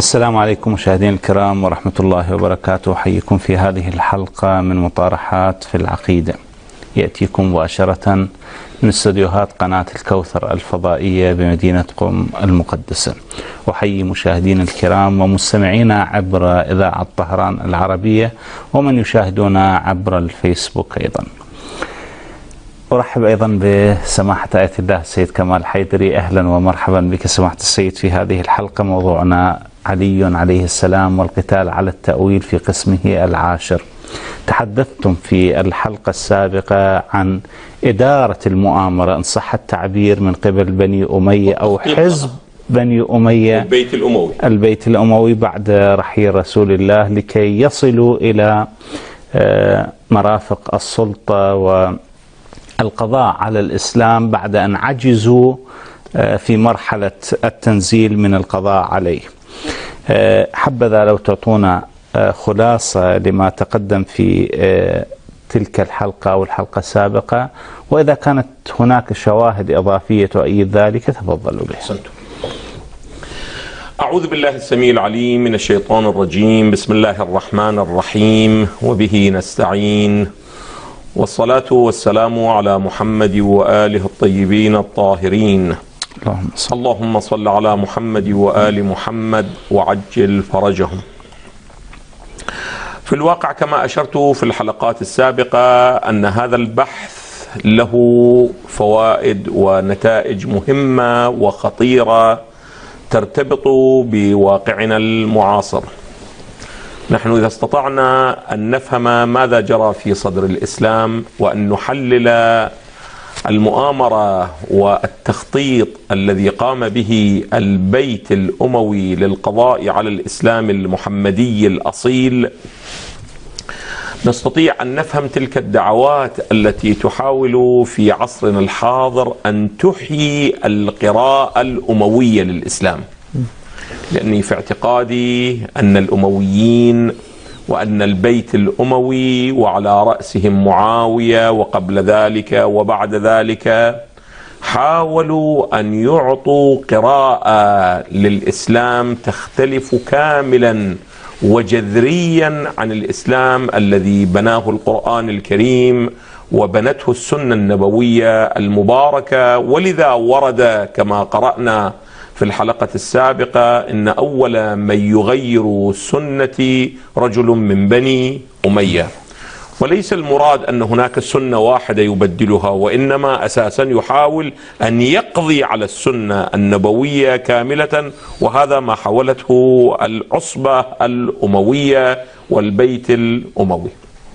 السلام عليكم مشاهدينا الكرام ورحمة الله وبركاته. أحييكم في هذه الحلقة من مطارحات في العقيدة، يأتيكم مباشرة من استديوهات قناة الكوثر الفضائية بمدينة قم المقدسة. أحيي مشاهدينا الكرام ومستمعينا عبر إذاعة طهران العربية ومن يشاهدونا عبر الفيسبوك أيضا. أرحب أيضا بسماحة آية الله السيد كمال حيدري. أهلا ومرحبا بك سماحة السيد في هذه الحلقة. موضوعنا علي عليه السلام والقتال على التأويل في قسمه العاشر. تحدثتم في الحلقة السابقة عن إدارة المؤامرة إن صح التعبير من قبل بني أمية أو حزب بني أمية البيت الأموي بعد رحيل رسول الله لكي يصلوا إلى مرافق السلطة والقضاء على الإسلام بعد أن عجزوا في مرحلة التنزيل من القضاء عليه. حبذا لو تعطونا خلاصة لما تقدم في تلك الحلقة أو الحلقة السابقة، وإذا كانت هناك شواهد إضافية تؤيد ذلك تفضلوا بها. أعوذ بالله السميع العليم من الشيطان الرجيم. بسم الله الرحمن الرحيم، وبه نستعين، والصلاة والسلام على محمد وآله الطيبين الطاهرين. اللهم صل على محمد وآل محمد وعجل فرجهم. في الواقع كما أشرت في الحلقات السابقة أن هذا البحث له فوائد ونتائج مهمة وخطيرة ترتبط بواقعنا المعاصر. نحن إذا استطعنا أن نفهم ماذا جرى في صدر الإسلام وأن نحلل المؤامرة والتخطيط الذي قام به البيت الأموي للقضاء على الإسلام المحمدي الأصيل، نستطيع أن نفهم تلك الدعوات التي تحاول في عصرنا الحاضر أن تحيي القراءة الأموية للإسلام. لأني في اعتقادي أن الأمويين وأن البيت الأموي وعلى رأسهم معاوية وقبل ذلك وبعد ذلك حاولوا أن يعطوا قراءة للإسلام تختلف كاملا وجذريا عن الإسلام الذي بناه القرآن الكريم وبنته السنة النبوية المباركة. ولذا ورد كما قرأنا في الحلقة السابقة إن أول من يغير سنتي رجل من بني أمية. وليس المراد أن هناك سنة واحدة يبدلها، وإنما أساسا يحاول أن يقضي على السنة النبوية كاملة، وهذا ما حاولته العصبة الأموية والبيت الأموي.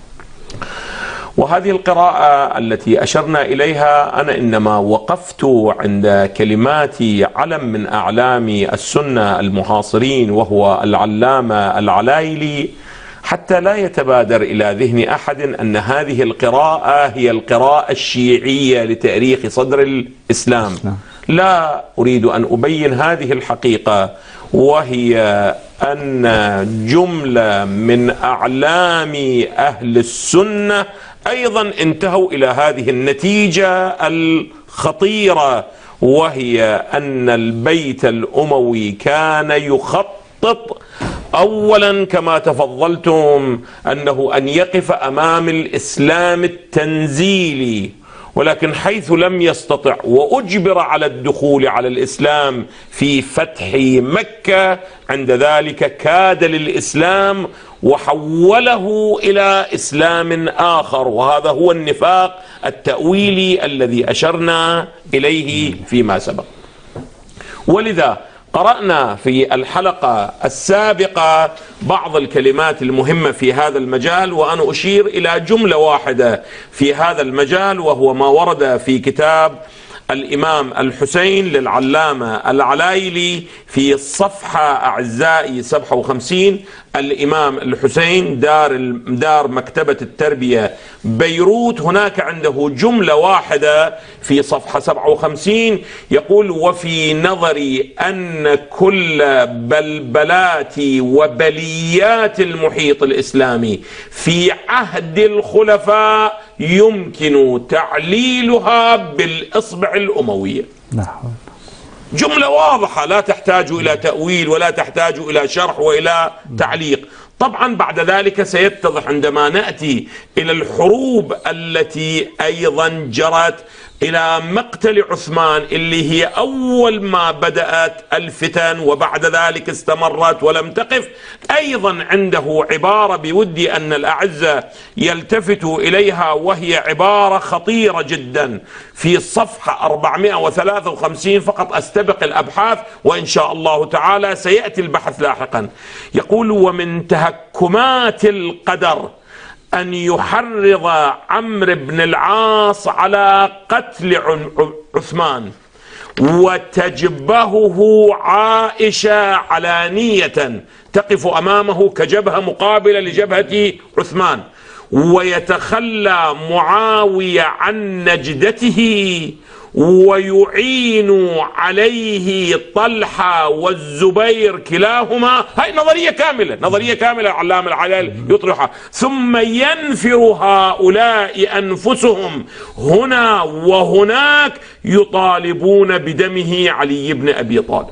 وهذه القراءة التي أشرنا إليها أنا إنما وقفت عند كلمات علم من أعلام السنة المعاصرين وهو العلامة العلايلي، حتى لا يتبادر إلى ذهن أحد أن هذه القراءة هي القراءة الشيعية لتاريخ صدر الإسلام. لا أريد أن أبين هذه الحقيقة، وهي أن جملة من أعلام أهل السنة أيضا انتهوا إلى هذه النتيجة الخطيرة، وهي أن البيت الأموي كان يخطط أولا كما تفضلتم أنه أن يقف أمام الإسلام التنزيلي، ولكن حيث لم يستطع وأجبر على الدخول على الإسلام في فتح مكة، عند ذلك كاد للإسلام وحوله إلى إسلام آخر، وهذا هو النفاق التأويلي الذي أشرنا إليه فيما سبق. ولذا قرأنا في الحلقة السابقة بعض الكلمات المهمة في هذا المجال، وأنا أشير إلى جملة واحدة في هذا المجال، وهو ما ورد في كتاب الإمام الحسين للعلامة العلايلي في الصفحة أعزائي 57. الإمام الحسين دار مكتبة التربية بيروت، هناك عنده جملة واحدة في صفحة 57 يقول: وفي نظري أن كل بلبلات وبليات المحيط الإسلامي في عهد الخلفاء يمكن تعليلها بالإصبع الأموية. جملة واضحة لا تحتاج إلى تأويل ولا تحتاج إلى شرح وإلى تعليق. طبعا بعد ذلك سيتضح عندما نأتي إلى الحروب التي أيضا جرت إلى مقتل عثمان، اللي هي أول ما بدأت الفتن وبعد ذلك استمرت ولم تقف. أيضا عنده عبارة بودي أن الأعزة يلتفتوا إليها، وهي عبارة خطيرة جدا في صفحة 453 فقط. أستبق الأبحاث وإن شاء الله تعالى سيأتي البحث لاحقا. يقول: ومن تهكمات القدر أن يحرض عمرو بن العاص على قتل عثمان، وتجبهه عائشة علانية تقف أمامه كجبهة مقابلة لجبهة عثمان، ويتخلى معاوية عن نجدته ويعين عليه طلحة والزبير كلاهما. هاي نظرية كاملة، نظرية كاملة علام العلال يطرحها. ثم ينفر هؤلاء أنفسهم هنا وهناك يطالبون بدمه علي بن أبي طالب.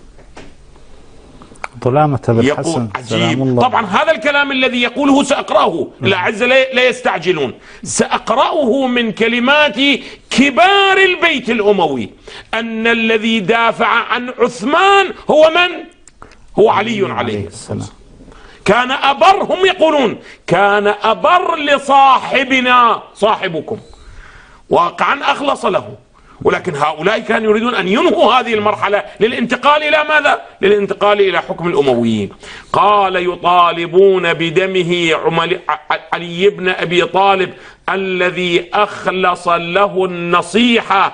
ظلامة بن حسن سلام الله. طبعا هذا الكلام الذي يقوله سأقرأه، الأعزة لا يستعجلون، سأقرأه من كلمات كبار البيت الأموي، أن الذي دافع عن عثمان هو من؟ هو علي عليه السلام. كان أبر، هم يقولون كان أبر لصاحبنا صاحبكم، واقعا أخلص له، ولكن هؤلاء كانوا يريدون أن ينهوا هذه المرحلة للانتقال إلى ماذا؟ للانتقال إلى حكم الأمويين. قال: يطالبون بدمه علي بن أبي طالب الذي أخلص له النصيحة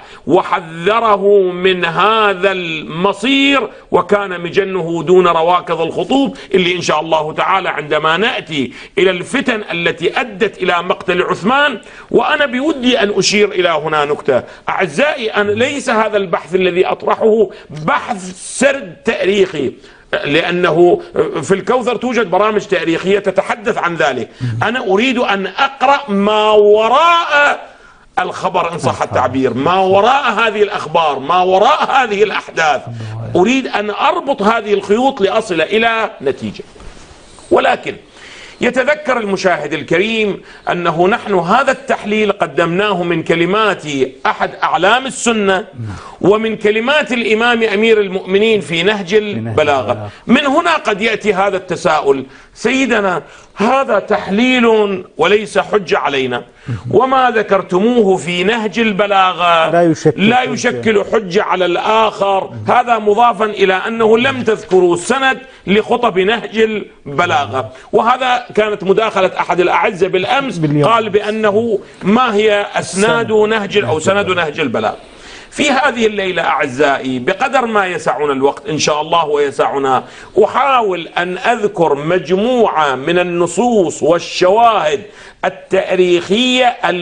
وحذره من هذا المصير، وكان مجنه دون رواكض الخطوب، اللي إن شاء الله تعالى عندما نأتي إلى الفتن التي أدت إلى مقتل عثمان. وأنا بودي أن أشير إلى هنا نكتة أعزائي، أن ليس هذا البحث الذي أطرحه بحث سرد تاريخي، لأنه في الكوثر توجد برامج تاريخية تتحدث عن ذلك. أنا أريد أن أقرأ ما وراء الخبر إن صح التعبير، ما وراء هذه الأخبار، ما وراء هذه الأحداث. أريد أن أربط هذه الخيوط لأصل إلى نتيجة. ولكن يتذكر المشاهد الكريم أنه نحن هذا التحليل قدمناه من كلمات أحد أعلام السنة ومن كلمات الإمام أمير المؤمنين في نهج البلاغة. من هنا قد يأتي هذا التساؤل: سيدنا، هذا تحليل وليس حجة علينا، وما ذكرتموه في نهج البلاغة لا يشكل حجة على الآخر. هذا مضافا إلى أنه لم تذكروا سند لخطب نهج البلاغة. وهذا كانت مداخلة أحد الأعزة بالأمس، قال بأنه ما هي أسناد نهج أو سند نهج البلاغة. في هذه الليلة أعزائي بقدر ما يسعنا الوقت إن شاء الله ويسعنا، أحاول أن أذكر مجموعة من النصوص والشواهد التاريخية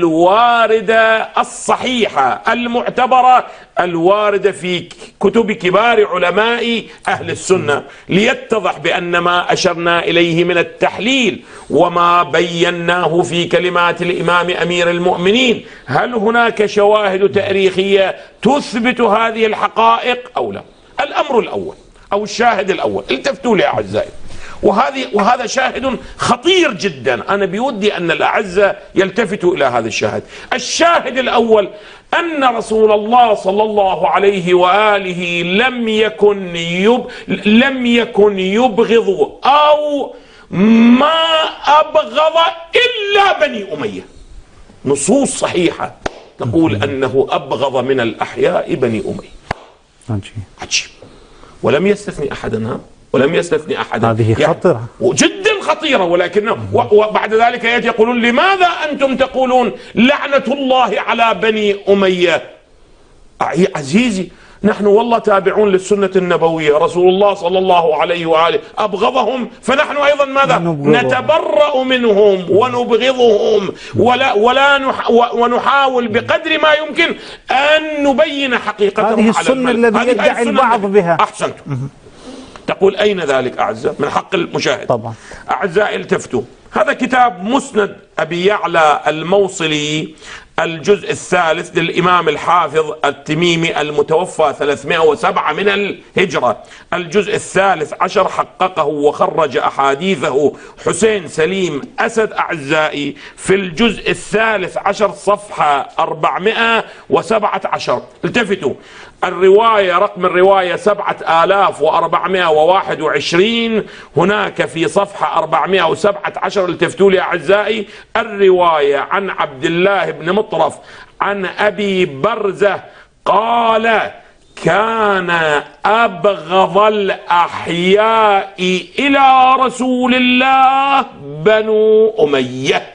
الواردة الصحيحة المعتبرة الواردة في كتب كبار علماء أهل السنة، ليتضح بأن ما أشرنا إليه من التحليل وما بيناه في كلمات الإمام أمير المؤمنين، هل هناك شواهد تاريخية تثبت هذه الحقائق أو لا؟ الأمر الأول أو الشاهد الأول، التفتوا لي أعزائي، وهذا شاهد خطير جدا. أنا بودي أن الأعزة يلتفتوا إلى هذا الشاهد. الشاهد الأول أن رسول الله صلى الله عليه وآله لم يكن يبغض أو ما أبغض إلا بني أمية. نصوص صحيحة تقول أنه أبغض من الأحياء بني أمية. عجيب. ولم يستثني أحدنا، ولم يستثني أحدا. هذه خطيرة جدا خطيرة. ولكن وبعد ذلك يأتي يقولون: لماذا أنتم تقولون لعنة الله على بني أمية؟ عزيزي، نحن والله تابعون للسنة النبوية، رسول الله صلى الله عليه وآله أبغضهم، فنحن أيضا ماذا؟ نتبرأ منهم ونبغضهم، ونحاول بقدر ما يمكن أن نبين حقيقتهم. هذه السنة التي يدعي البعض بها. أحسنتم. تقول أين ذلك أعزائي؟ من حق المشاهد. طبعا. أعزائي التفتوا، هذا كتاب مسند أبي يعلى الموصلي الجزء الثالث للإمام الحافظ التميمي المتوفى 307 من الهجرة، الجزء الثالث عشر، حققه وخرج أحاديثه حسين سليم أسد أعزائي في الجزء الثالث عشر صفحة 417. التفتوا، الرواية رقم الرواية 7421، هناك في صفحة 417. التفتوا لي أعزائي، الرواية عن عبد الله بن مطرف عن أبي برزة قال: كان أبغض الأحياء إلى رسول الله بنو أمية.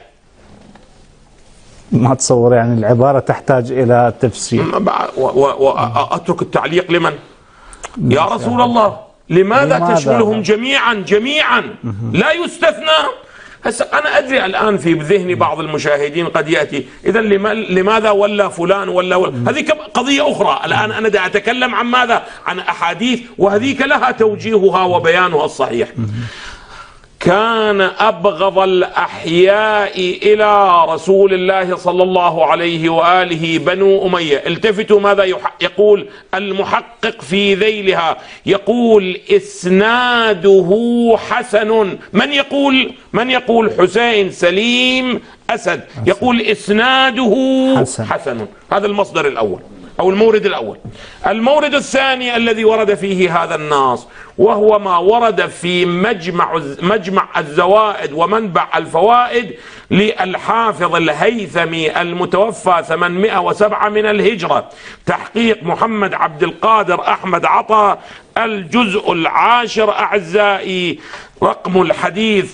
ما تصور يعني العبارة تحتاج إلى تفسير. وأترك التعليق لمن؟ يا رسول الله، لماذا تشملهم جميعا لا يستثنى؟ هسه أنا أدري الآن في ذهني بعض المشاهدين قد يأتي إذا لماذا ولا فلان ولا هذه قضية أخرى. الآن أنا دا أتكلم عن ماذا؟ عن أحاديث، وهذيك لها توجيهها وبيانها الصحيح. كان أبغض الأحياء إلى رسول الله صلى الله عليه وآله بنو أمية. التفتوا ماذا يقول المحقق في ذيلها، يقول: إسناده حسن. من يقول حسين سليم أسد يقول إسناده حسن. هذا المصدر الأول أو المورد الأول. المورد الثاني الذي ورد فيه هذا النص، وهو ما ورد في مجمع الزوائد ومنبع الفوائد للحافظ الهيثمي المتوفى 807 من الهجرة، تحقيق محمد عبد القادر أحمد عطا، الجزء العاشر أعزائي، رقم الحديث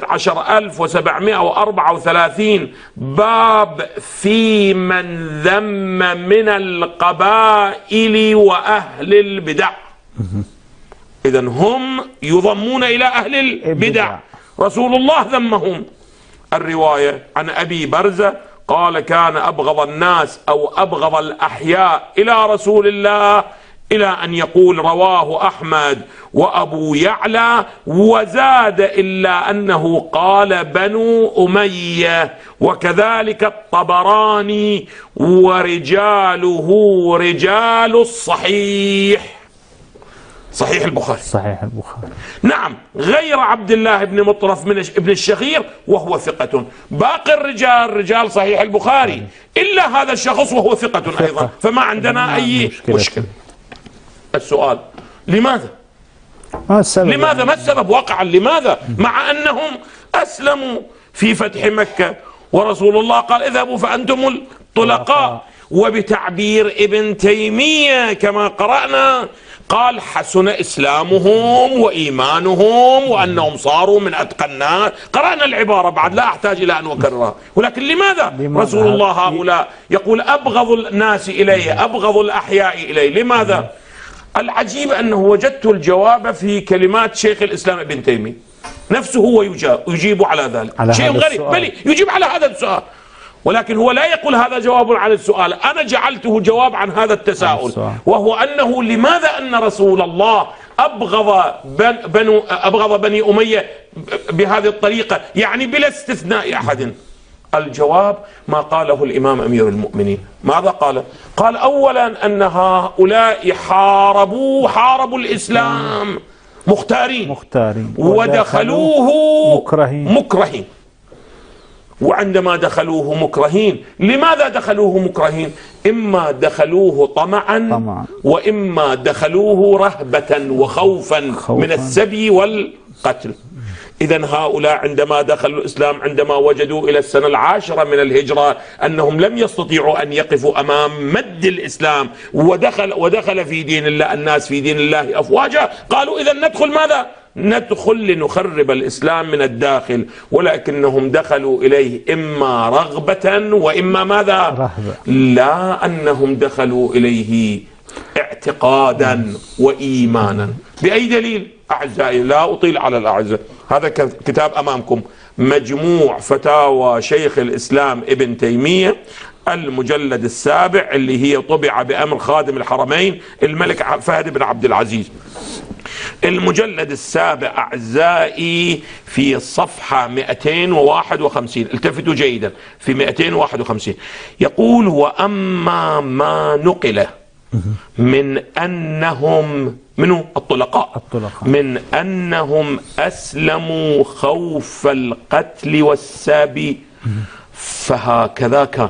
16734، باب في من ذم من القبائل وأهل البدع. إذن هم يضمون إلى أهل البدع، رسول الله ذمهم. الرواية عن أبي برزة قال: كان أبغض الناس أو أبغض الأحياء إلى رسول الله، إلى أن يقول رواه أحمد وأبو يعلى، وزاد إلا أنه قال بنو أمية، وكذلك الطبراني، ورجاله رجال الصحيح، صحيح البخاري. نعم، غير عبد الله بن مطرف من ابن الشخير وهو ثقة. باقي الرجال رجال صحيح البخاري إلا هذا الشخص وهو ثقة أيضا، فما عندنا أي مشكلة. السؤال: لماذا؟ ما السبب واقعا؟ لماذا؟ مع أنهم أسلموا في فتح مكة، ورسول الله قال: اذهبوا فأنتم الطلقاء. وبتعبير ابن تيمية كما قرأنا قال: حسن إسلامهم وإيمانهم وأنهم صاروا من أتقى الناس. قرأنا العبارة بعد، لا أحتاج إلى أن أكررها. ولكن لماذا رسول الله هؤلاء يقول أبغض الناس إليه، أبغض الأحياء إليه؟ لماذا؟ العجيب أنه وجدت الجواب في كلمات شيخ الإسلام ابن تيمية نفسه، هو يجيب على ذلك. شيء غريب، بل يجيب على هذا السؤال، ولكن هو لا يقول هذا جواب عن السؤال. أنا جعلته جواب عن هذا التساؤل، وهو أنه لماذا أن رسول الله أبغض بني أمية بهذه الطريقة، يعني بلا استثناء أحد؟ الجواب ما قاله الإمام أمير المؤمنين. ماذا قال؟ قال: أولا أن هؤلاء حاربوا الإسلام مختارين ودخلوه مكرهين. وعندما دخلوه مكرهين، لماذا دخلوه مكرهين؟ إما دخلوه طمعا وإما دخلوه رهبة وخوفا من السبي والقتل. إذن هؤلاء عندما دخلوا الإسلام، عندما وجدوا إلى السنة 10 من الهجرة أنهم لم يستطيعوا أن يقفوا أمام مد الإسلام، ودخل في دين الله الناس في دين الله أفواجا، قالوا: إذن ندخل ماذا؟ ندخل لنخرب الإسلام من الداخل. ولكنهم دخلوا إليه إما رغبة وإما ماذا؟ رهبة. لا أنهم دخلوا إليه اعتقادا وإيمانا. بأي دليل؟ أعزائي لا أطيل على الأعزاء، هذا كتاب أمامكم، مجموع فتاوى شيخ الإسلام ابن تيمية، المجلد السابع، اللي هي طبع بأمر خادم الحرمين الملك فهد بن عبد العزيز. المجلد السابع أعزائي في الصفحة 251. التفتوا جيدا في 251 يقول: وأما ما نقل من أنهم منو الطلقاء من أنهم أسلموا خوف القتل والسبي فهكذا كان.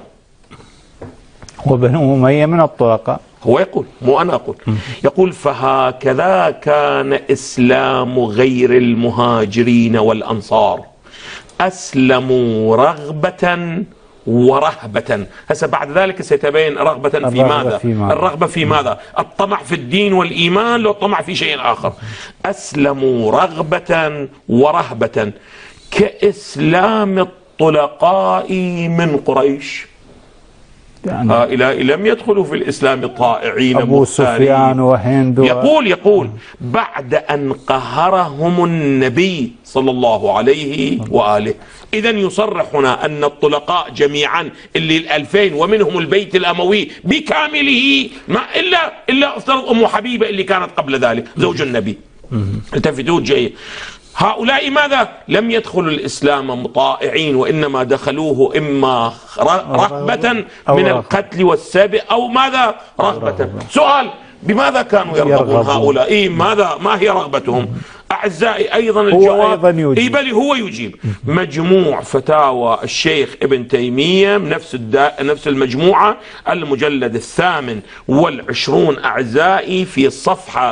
وبنو أمية من الطلقاء. هو يقول، مو أنا أقول. يقول: فهكذا كان إسلام غير المهاجرين والأنصار، أسلموا رغبة ورهبة. هسه بعد ذلك سيتبين رغبة في ماذا؟ الرغبة في ماذا؟ الطمع في الدين والإيمان لو الطمع في شيء آخر. أسلموا رغبة ورهبة كإسلام الطلقاء من قريش. يعني هؤلاء لم يدخلوا في الإسلام طائعين أبو سفيان وهند. يقول بعد أن قهرهم النبي صلى الله عليه وآله. إذن يصرح هنا أن الطلقاء جميعا اللي 2000 ومنهم البيت الأموي بكامله، ما إلا افترض أم حبيبة اللي كانت قبل ذلك زوج النبي. التفتوا جيد. هؤلاء ماذا؟ لم يدخلوا الإسلام مطائعين، وإنما دخلوه إما رغبة من القتل والسبي أو ماذا؟ رغبة. سؤال: بماذا كانوا يرغبون هؤلاء؟ ما هي رغبتهم؟ أعزائي أيضا الجواب بل هو يجيب. مجموع فتاوى الشيخ ابن تيمية نفس المجموعة، المجلد 28 أعزائي في الصفحة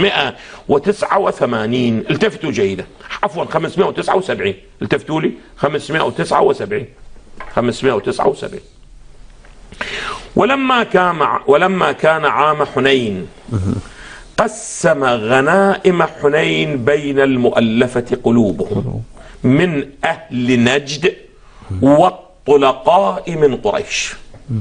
589. التفتوا جيدا، عفوا 579. التفتوا لي 579. ولما كان عام حنين قسم غنائم حنين بين المؤلفة قلوبهم من أهل نجد والطلقاء من قريش.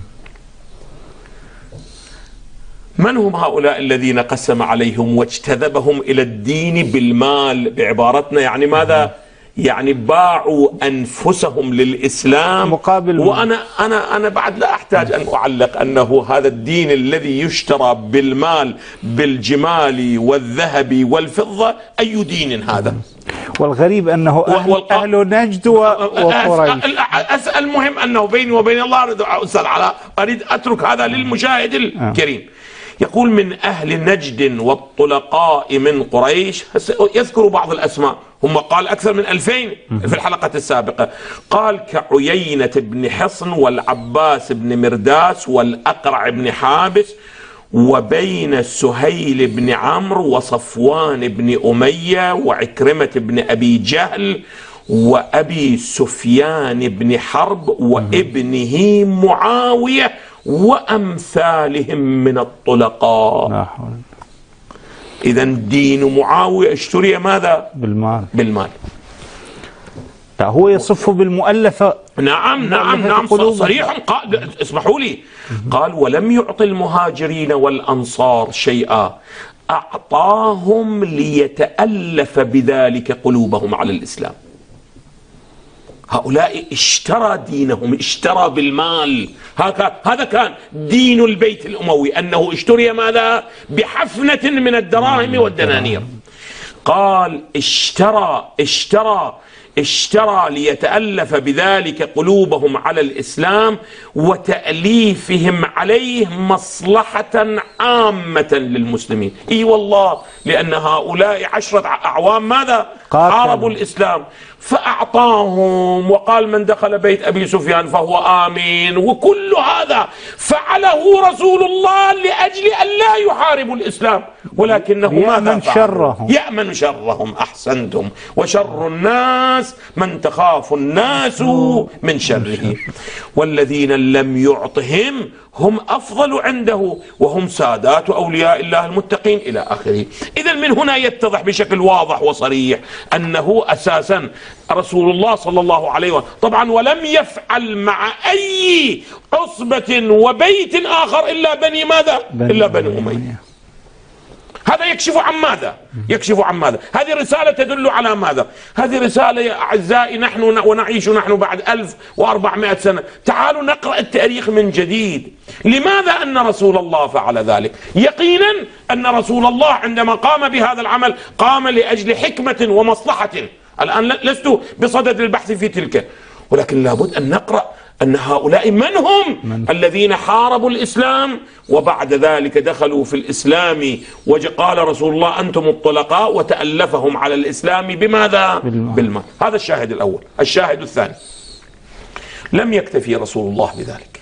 من هم هؤلاء الذين قسم عليهم واجتذبهم إلى الدين بالمال؟ بعبارتنا يعني ماذا؟ يعني باعوا أنفسهم للإسلام مقابل. وأنا بعد لا أحتاج أن أعلق أنه هذا الدين الذي يشترى بالمال بالجمال والذهب والفضة، أي دين هذا؟ والغريب أنه أهل نجد وقريش. المهم أنه بيني وبين الله أريد أترك هذا للمشاهد الكريم. يقول: من أهل نجد والطلقاء من قريش. يذكر بعض الأسماء، هم قال أكثر من 2000 في الحلقة السابقة. قال: كعيينة بن حصن والعباس بن مرداس والأقرع بن حابس، وبين سهيل بن عمرو وصفوان بن أمية وعكرمة بن أبي جهل وأبي سفيان بن حرب وابنه معاوية وأمثالهم من الطلقاء. إذن دين معاوية اشتري ماذا؟ بالمال. لا، هو يصف بالمؤلفة. نعم صريح. قال، اسمحوا لي، قال: ولم يعطي المهاجرين والأنصار شيئا، أعطاهم ليتألف بذلك قلوبهم على الإسلام. هؤلاء اشترى دينهم، اشترى بالمال. هذا كان دين البيت الأموي، أنه اشتري ماذا؟ بحفنة من الدراهم والدنانير. قال: اشترى ليتألف بذلك قلوبهم على الإسلام وتأليفهم عليه مصلحة عامة للمسلمين. اي والله، لأن هؤلاء 10 أعوام ماذا؟ حاربوا الإسلام، فأعطاهم وقال: من دخل بيت أبي سفيان فهو آمين. وكل هذا فعله رسول الله لأجل أن لا يحاربوا الإسلام، ولكنه ماذا فعل؟ يأمن شرهم. أحسنتم. وشر الناس من تخاف الناس من شره، والذين لم يعطهم هم أفضل عنده وهم سادات أولياء الله المتقين إلى آخره. إذن من هنا يتضح بشكل واضح وصريح أنه أساسا رسول الله صلى الله عليه وسلم طبعا ولم يفعل مع أي عصبة وبيت آخر إلا بني ماذا؟ إلا بني أمية. هذا يكشف عن ماذا؟ يكشف عن ماذا؟ هذه رسالة تدل على ماذا؟ هذه رسالة يا أعزائي نحن ونعيش نحن بعد 1400 سنة. تعالوا نقرأ التاريخ من جديد. لماذا أن رسول الله فعل ذلك؟ يقينا أن رسول الله عندما قام بهذا العمل قام لأجل حكمة ومصلحة. الآن لست بصدد البحث في تلك، ولكن لابد أن نقرأ أن هؤلاء من هم الذين حاربوا الإسلام وبعد ذلك دخلوا في الإسلام، وقال رسول الله أنتم الطلقاء، وتألفهم على الإسلام بماذا؟ بالماء. هذا الشاهد الأول. الشاهد الثاني، لم يكتفي رسول الله بذلك.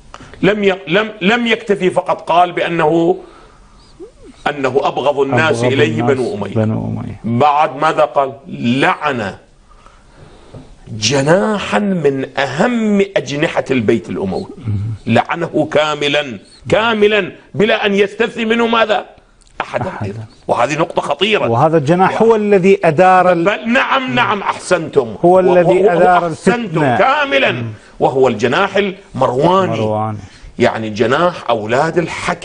لم يكتفي فقط قال بأنه أبغض الناس إليه بنو أمية. بعد ماذا قال؟ لعن جناحا من أهم أجنحة البيت الأموي، لعنه كاملا بلا أن يستثني منه ماذا؟ أحدا. وهذه نقطة خطيرة. وهذا الجناح هو الذي أدار نعم أحسنتم، هو الذي أدار الفتنة كاملا، وهو الجناح المرواني. يعني جناح أولاد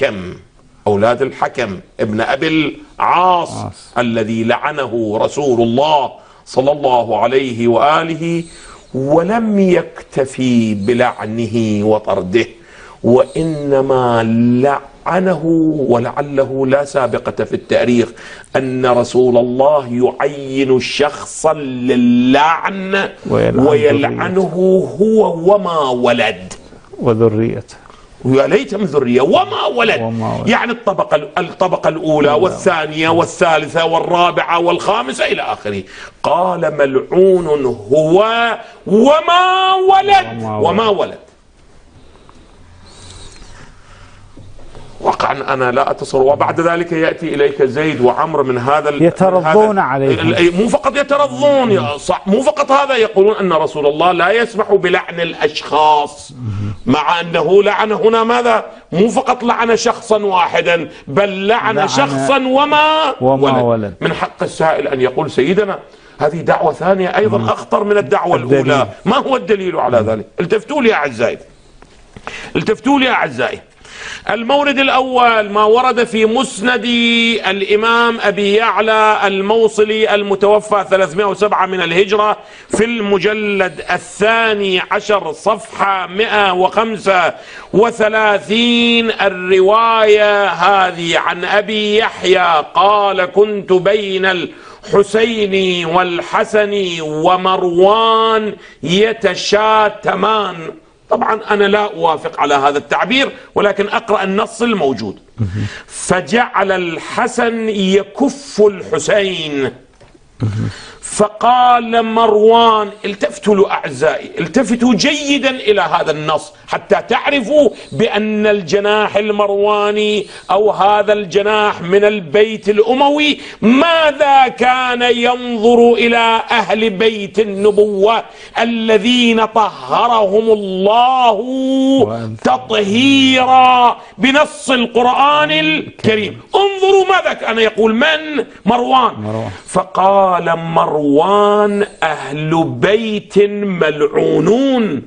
الحكم ابن أبي العاص الذي لعنه رسول الله صلى الله عليه وآله. ولم يكتفي بلعنه وطرده، وإنما لعنه، ولعله لا سابقة في التاريخ أن رسول الله يعين شخصا للعن ويلعنه هو وما ولد وذريته، ويا ليت من ذرية وما ولد. يعني الطبقة الأولى والثانية والثالثة والرابعة والخامسة إلى آخره. قال ملعون هو وما ولد. وقعا أنا لا أتصور. وبعد ذلك يأتي إليك زيد وعمر من هذا يترضون عليه. مو فقط يترضون، مو فقط هذا، يقولون أن رسول الله لا يسمح بلعن الأشخاص، مع أنه لعن هنا ماذا؟ مو فقط لعن شخصا واحدا، بل لعن شخصا وما ولد. من حق السائل أن يقول سيدنا هذه دعوة ثانية أيضا أخطر من الدعوة الأولى. ما هو الدليل على ذلك؟ التفتوا لي يا أعزائي. المورد الأول ما ورد في مسند الإمام أبي يعلى الموصلي المتوفى 307 من الهجرة في المجلد 12 صفحة 135. الرواية هذه عن أبي يحيى قال كنت بين الحسين والحسن ومروان يتشاتمان. طبعا أنا لا أوافق على هذا التعبير، ولكن أقرأ النص الموجود. فجعل الحسن يكف الحسين، فقال مروان، التفتوا له أعزائي، التفتوا جيدا إلى هذا النص حتى تعرفوا بأن الجناح المرواني أو هذا الجناح من البيت الأموي ماذا كان ينظر إلى أهل بيت النبوة الذين طهرهم الله تطهيرا بنص القرآن الكريم. انظروا ماذا كان يقول من؟ مروان. فقال مروان أهل بيت ملعونون.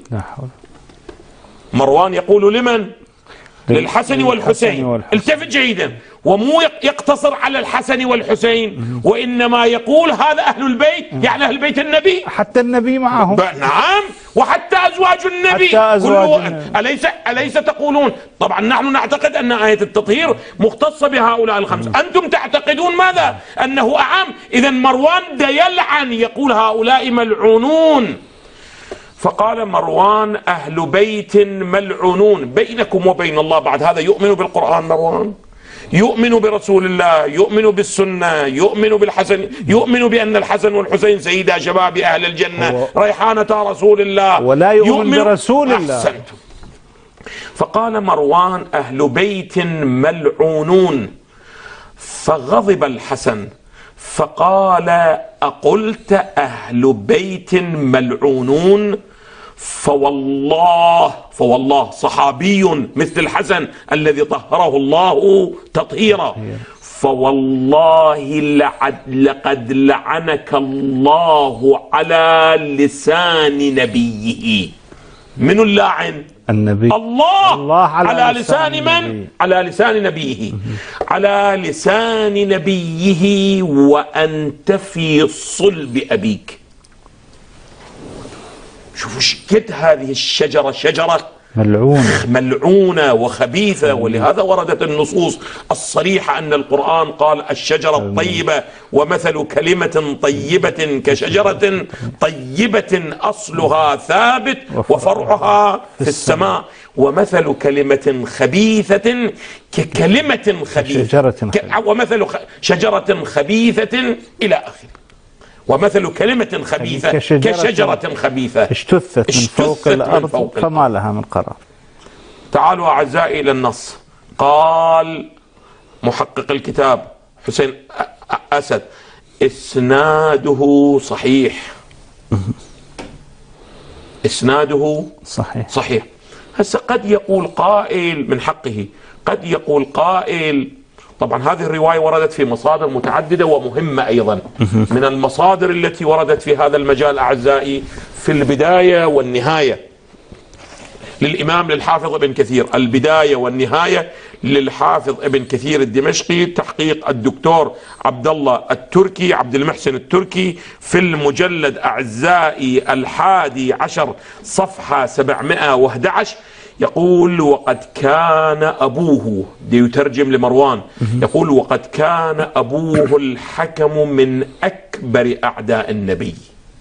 مروان يقول لمن؟ للحسن والحسين. التفت جيدا، ومو يقتصر على الحسن والحسين، وإنما يقول هذا أهل البيت، يعني أهل بيت النبي، حتى النبي معهم. نعم، وحتى أزواج النبي. أليس تقولون؟ طبعا نحن نعتقد أن آية التطهير مختصة بهؤلاء الخمسة. أنتم تعتقدون ماذا؟ أنه أعم. إذا مروان يلعن، يقول هؤلاء ملعونون. فقال مروان أهل بيت ملعونون. بينكم وبين الله بعد هذا يؤمن بالقرآن مروان؟ يؤمن برسول الله، يؤمن بالسنة، يؤمن بالحسن، يؤمن بأن الحسن والحسين سيدا شباب أهل الجنة ريحانة رسول الله، ولا يؤمن برسول الله. أحسنتم. فقال مروان أهل بيت ملعونون. فغضب الحسن فقال أقلت أهل بيت ملعونون؟ فوالله صحابي مثل الحسن الذي طهره الله تطهيرا، فوالله لقد لعنك الله على لسان نبيه. من اللاعن؟ النبي. الله على لسان من؟ على لسان نبيه. على لسان نبيه وأنت في صلب أبيك. شوفوا شكت هذه الشجرة، شجرة ملعونة وخبيثة. ولهذا وردت النصوص الصريحة أن القرآن قال الشجرة الطيبة ومثل كلمة طيبة كشجرة طيبة أصلها ثابت وفرعها في السماء، ومثل كلمة خبيثة ككلمة خبيثة، ومثل شجرة خبيثة إلى آخره. ومثل كلمة خبيثة كشجرة خبيثة اجتثت من فوق الأرض فما لها من قرار. تعالوا أعزائي إلى النص. قال محقق الكتاب حسين أسد: إسناده صحيح. إسناده صحيح. هسه قد يقول قائل، من حقه قد يقول قائل، طبعا هذه الرواية وردت في مصادر متعددة ومهمة أيضا. من المصادر التي وردت في هذا المجال أعزائي في البداية والنهاية للإمام للحافظ ابن كثير، البداية والنهاية للحافظ ابن كثير الدمشقي، تحقيق الدكتور عبد الله التركي، عبد المحسن التركي، في المجلد أعزائي 11 صفحة 711. يقول: وقد كان أبوه، دي يترجم لمروان، يقول: وقد كان أبوه الحكم من أكبر أعداء النبي،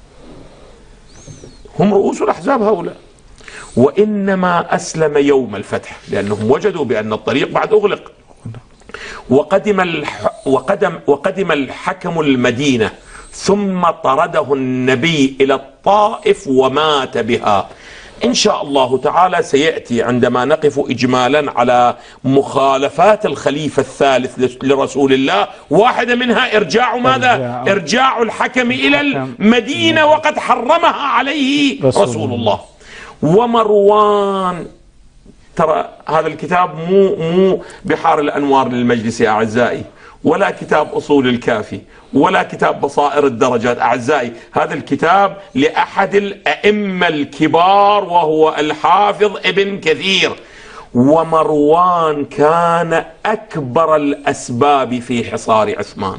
هم رؤوس الأحزاب هؤلاء، وإنما أسلم يوم الفتح لأنهم وجدوا بأن الطريق بعد أغلق. وقدم الحكم المدينة ثم طرده النبي إلى الطائف ومات بها. إن شاء الله تعالى سيأتي عندما نقف إجمالا على مخالفات الخليفة الثالث لرسول الله، واحدة منها إرجاع ماذا؟ إرجاع الحكم إلى المدينة وقد حرمها عليه رسول الله. ومروان، ترى هذا الكتاب مو بحار الأنوار للمجلس يا أعزائي، ولا كتاب أصول الكافي، ولا كتاب بصائر الدرجات أعزائي. هذا الكتاب لأحد الأئمة الكبار وهو الحافظ ابن كثير. ومروان كان أكبر الأسباب في حصار عثمان.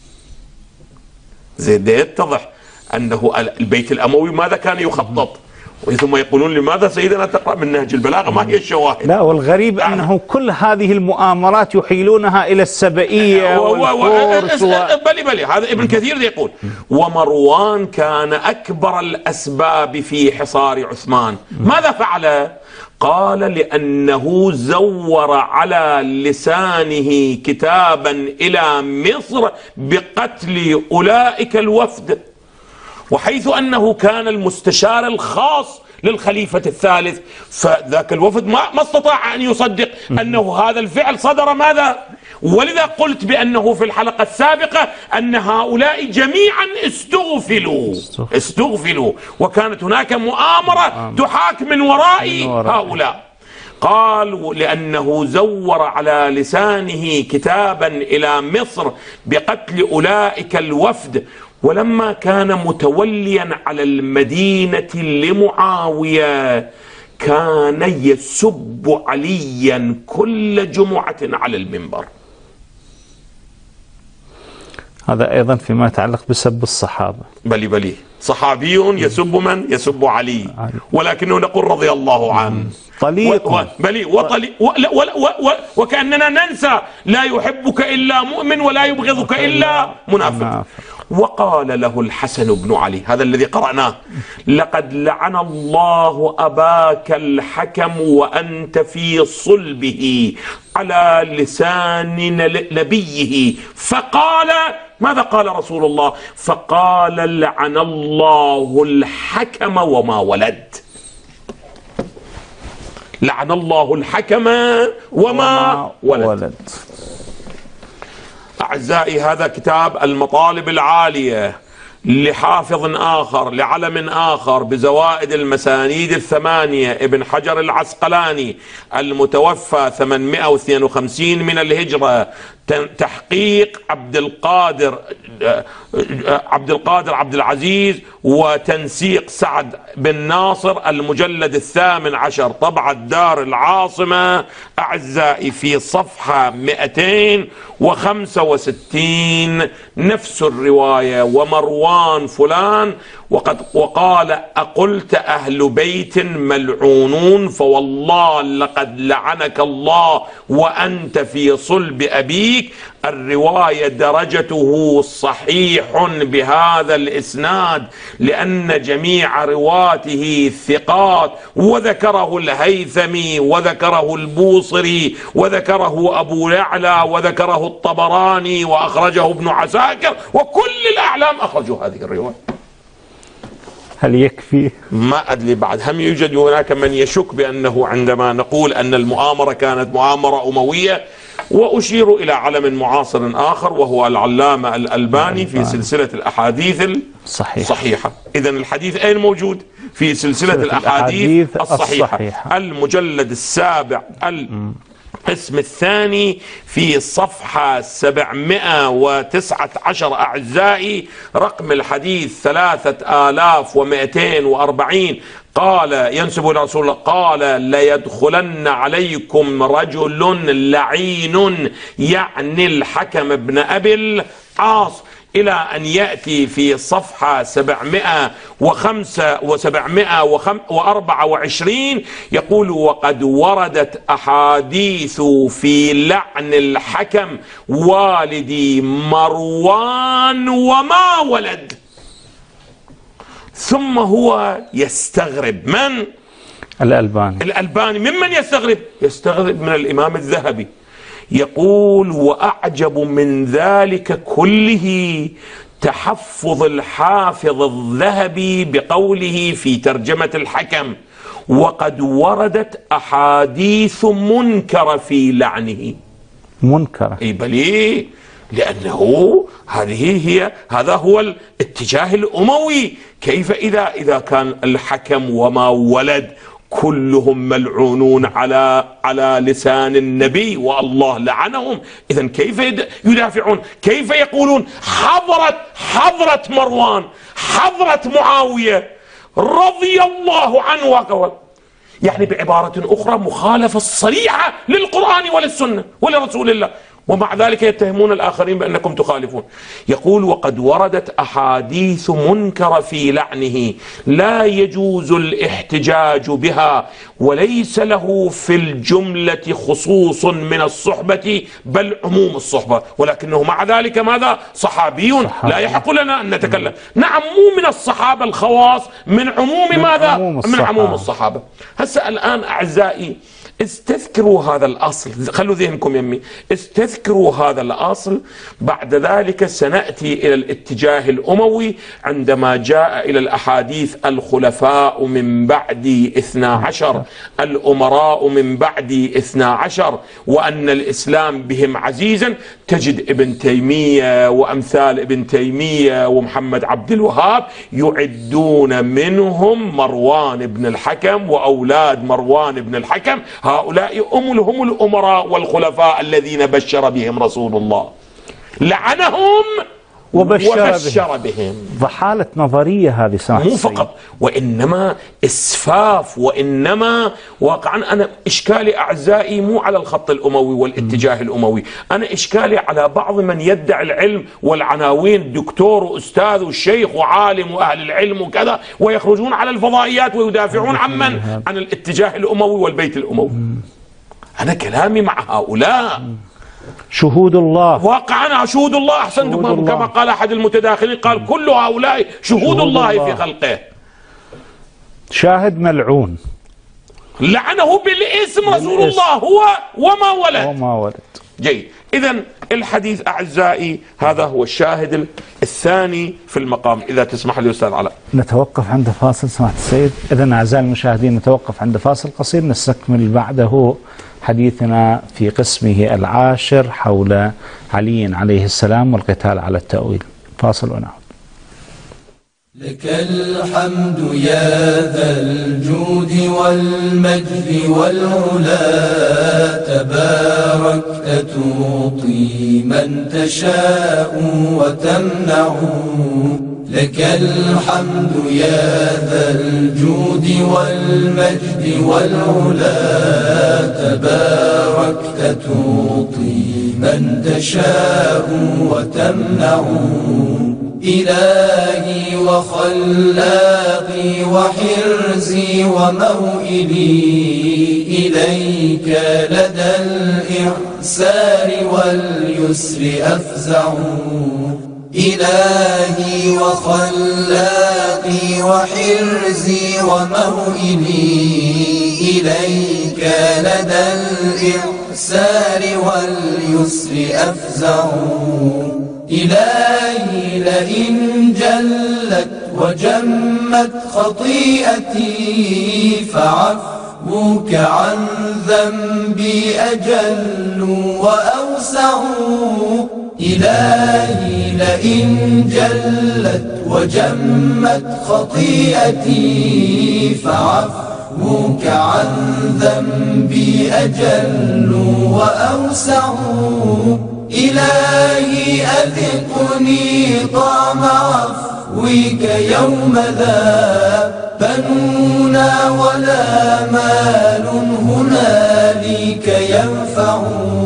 زين يتضح أنه البيت الأموي ماذا كان يخطط، ثم يقولون لماذا سيدنا تقرأ من نهج البلاغة؟ ما هي الشواهد؟ لا، والغريب أنه كل هذه المؤامرات يحيلونها إلى السبئية والفرس بلي هذا ابن كثير يقول: ومروان كان أكبر الأسباب في حصار عثمان. ماذا فعل؟ قال: لأنه زور على لسانه كتابا إلى مصر بقتل أولئك الوفد. وحيث أنه كان المستشار الخاص للخليفة الثالث، فذاك الوفد ما استطاع أن يصدق أنه هذا الفعل صدر ماذا؟ ولذا قلت بأنه في الحلقة السابقة أن هؤلاء جميعا استغفلوا، وكانت هناك مؤامرة تحاك من وراء هؤلاء. قال: لأنه زور على لسانه كتابا إلى مصر بقتل أولئك الوفد. ولما كان متوليا على المدينة لمعاوية كان يسب عليا كل جمعة على المنبر. هذا أيضا فيما يتعلق بسب الصحابة. بلي صحابي يسب من؟ يسب علي، ولكنه نقول رضي الله عنه. طليق وكأننا ننسى: لا يحبك إلا مؤمن ولا يبغضك إلا منافق. وقال له الحسن بن علي، هذا الذي قرأناه: لقد لعن الله أباك الحكم وأنت في صلبه على لسان نبيه. فقال: ماذا قال رسول الله؟ فقال: لعن الله الحكم وما ولد. لعن الله الحكم وما ولد. أعزائي، هذا كتاب المطالب العالية لحافظ آخر لعلم آخر بزوائد المسانيد الثمانية ابن حجر العسقلاني المتوفى 852 من الهجرة، تحقيق عبد القادر عبد العزيز وتنسيق سعد بن ناصر، المجلد 18 طبعة دار العاصمة أعزائي، في صفحة 265 نفس الرواية. ومروان فلان وقال أقلت أهل بيت ملعونون فوالله لقد لعنك الله وأنت في صلب أبيك. الرواية درجته صحيح بهذا الإسناد لأن جميع رواته ثقات، وذكره الهيثمي وذكره البوصري وذكره أبو يعلى وذكره الطبراني وأخرجه ابن عساكر، وكل الأعلام أخرجوا هذه الرواية. هل يكفي؟ ما أدري بعد، هم يوجد هناك من يشك بأنه عندما نقول أن المؤامرة كانت مؤامرة أموية. وأشير إلى علم معاصر آخر وهو العلامة الألباني في سلسلة الأحاديث الصحيحة. إذن الحديث أين موجود؟ في سلسلة الأحاديث الصحيحة، المجلد 7 القسم الثاني في صفحة 719 أعزائي، رقم الحديث 3240. قال ينسب إلى رسول الله قال ليدخلن عليكم رجل لعين، يعني الحكم بن أبي العاص، إلى أن يأتي في صفحة 705 و724 يقول وقد وردت أحاديث في لعن الحكم والدي مروان وما ولد. ثم هو يستغرب من؟ الألباني. ممن يستغرب؟ يستغرب من الإمام الذهبي. يقول وأعجب من ذلك كله تحفظ الحافظ الذهبي بقوله في ترجمة الحكم وقد وردت أحاديث منكرة في لعنه. منكرة؟ أي بلي، لأنه هذا هو الاتجاه الأموي. كيف إذا كان الحكم وما ولد كلهم ملعونون على لسان النبي والله لعنهم، إذن كيف يدافعون؟ كيف يقولون حضرت مروان، حضرت معاوية رضي الله عنه وقال، يعني بعبارة أخرى مخالفة صريحة للقرآن وللسنة ولرسول الله، ومع ذلك يتهمون الآخرين بأنكم تخالفون. يقول وقد وردت أحاديث منكرة في لعنه لا يجوز الاحتجاج بها، وليس له في الجملة خصوص من الصحبة بل عموم الصحبة، ولكنه مع ذلك ماذا؟ صحابي لا يحق لنا أن نتكلم. نعم، مو من الصحابة الخواص، من عموم ماذا؟ من عموم الصحابة. هسه الآن أعزائي استذكروا هذا الأصل، خلوا ذهنكم يمي، استذكروا هذا الأصل. بعد ذلك سنأتي إلى الاتجاه الأموي عندما جاء إلى الأحاديث الخلفاء من بعد 12، الأمراء من بعد 12، وأن الإسلام بهم عزيزا. تجد ابن تيمية وأمثال ابن تيمية ومحمد عبد الوهاب يعدون منهم مروان بن الحكم وأولاد مروان بن الحكم، هؤلاء هم الأمراء والخلفاء الذين بشر بهم رسول الله، لعنهم وبشر بهم. ضحالة نظرية هذه سماحة مو فقط، وإنما إسفاف، وإنما واقعا أنا إشكالي أعزائي مو على الخط الأموي والاتجاه الأموي، أنا إشكالي على بعض من يدعي العلم والعناوين دكتور وأستاذ وشيخ وعالم وأهل العلم وكذا، ويخرجون على الفضائيات ويدافعون عن من؟ عن الاتجاه الأموي والبيت الأموي. أنا كلامي مع هؤلاء شهود الله، واقعا شهود الله. أحسنتم، كما قال أحد المتداخلين قال كل هؤلاء شهود الله في خلقه. شاهد ملعون لعنه بالاسم رسول الله هو وما ولد. جيد، إذن الحديث أعزائي هذا هو الشاهد الثاني في المقام. إذا تسمح لي أستاذ علاء نتوقف عند فاصل سماحة السيد. إذن أعزائي المشاهدين نتوقف عند فاصل قصير، نستكمل بعده حديثنا في قسمه العاشر حول علي عليه السلام والقتال على التأويل. فاصل ونعود. لك الحمد يا ذا الجود والمجد والعلا، تباركت تعطي من تشاء وتمنع. لك الحمد يا ذا الجود والمجد والعلا، تباركت تعطي من تشاء وتمنع. إلهي وخلاقي وحرزي وموئلي، إليك لدى الإعسار واليسر أفزع. إلهي وخلاقي وحرزي وموئلي، إليك لدى الإعسار واليسر أفزع. إلهي لئن جلت وجمت خطيئتي، فعفوك عن ذنبي أجل وأوسع. إلهي لئن جلت وجمت خطيئتي، فعفوك عن ذنبي أجل وأوسع. إلهي أذقني طعم عفوك يوم لا بنونا ولا مال هنالك ينفع.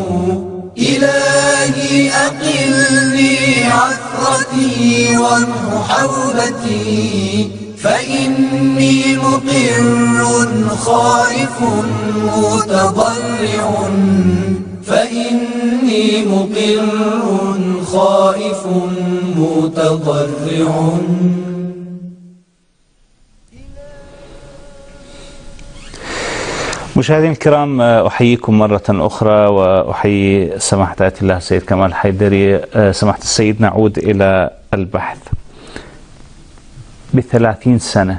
إلهي أقلني عثرتي وامح حولتي، فإني مقر خائف متضرع. فإني مقر خائف متضرع. مشاهدينا الكرام، أحييكم مرة أخرى وأحيي سماحة آية الله السيد كمال الحيدري. سماحة السيد، نعود إلى البحث. ب30 سنة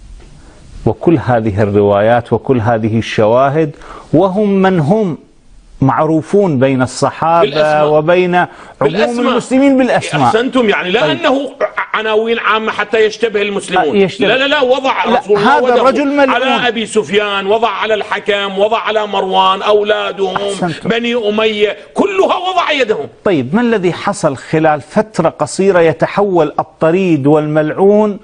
وكل هذه الروايات وكل هذه الشواهد، وهم من هم معروفون بين الصحابة بالأسماء. وبين عموم المسلمين بالأسماء. أحسنتم، يعني لا أنه عناوين عامة حتى يشتبه المسلمون. لا وضع رسول الله هذا الرجل ملعون على أبي سفيان، وضع على الحكم، وضع على مروان، أولادهم بني أمية، كلها وضع يدهم. طيب، ما الذي حصل خلال فترة قصيرة يتحول الطريد والملعون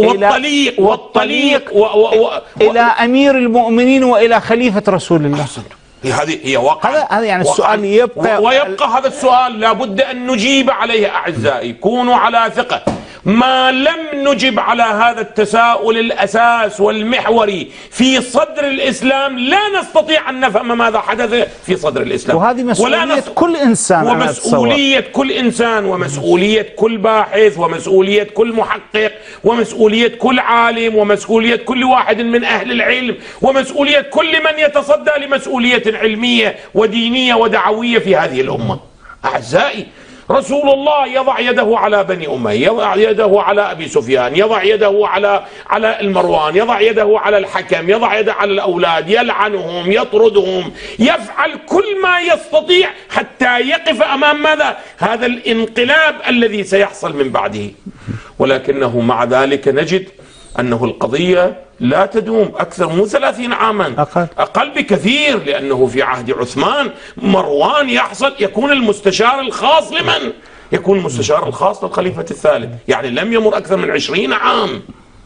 والطليق إلى أمير المؤمنين وإلى خليفة رسول الله؟ هذه هي واقع. هذا يعني السؤال ويبقى هذا السؤال لابد أن نجيب عليه أعزائي، كونوا على ثقة. ما لم نجب على هذا التساؤل الأساس والمحوري في صدر الإسلام، لا نستطيع أن نفهم ماذا حدث في صدر الإسلام. وهذه مسؤولية كل إنسان، ومسؤولية كل إنسان، ومسؤولية كل باحث، ومسؤولية كل محقق، ومسؤولية كل عالم، ومسؤولية كل واحد من أهل العلم، ومسؤولية كل من يتصدى لمسؤولية علمية ودينية ودعوية في هذه الأمة. أعزائي، رسول الله يضع يده على بني أمية، يضع يده على أبي سفيان، يضع يده على المروان، يضع يده على الحكم، يضع يده على الأولاد، يلعنهم، يطردهم، يفعل كل ما يستطيع حتى يقف أمام ماذا؟ هذا الانقلاب الذي سيحصل من بعده. ولكنه مع ذلك نجد أنه القضية لا تدوم أكثر من 30 عاما، أقل بكثير، لأنه في عهد عثمان مروان يكون المستشار الخاص لمن؟ يكون المستشار الخاص للخليفة الثالث، يعني لم يمر أكثر من 20 عام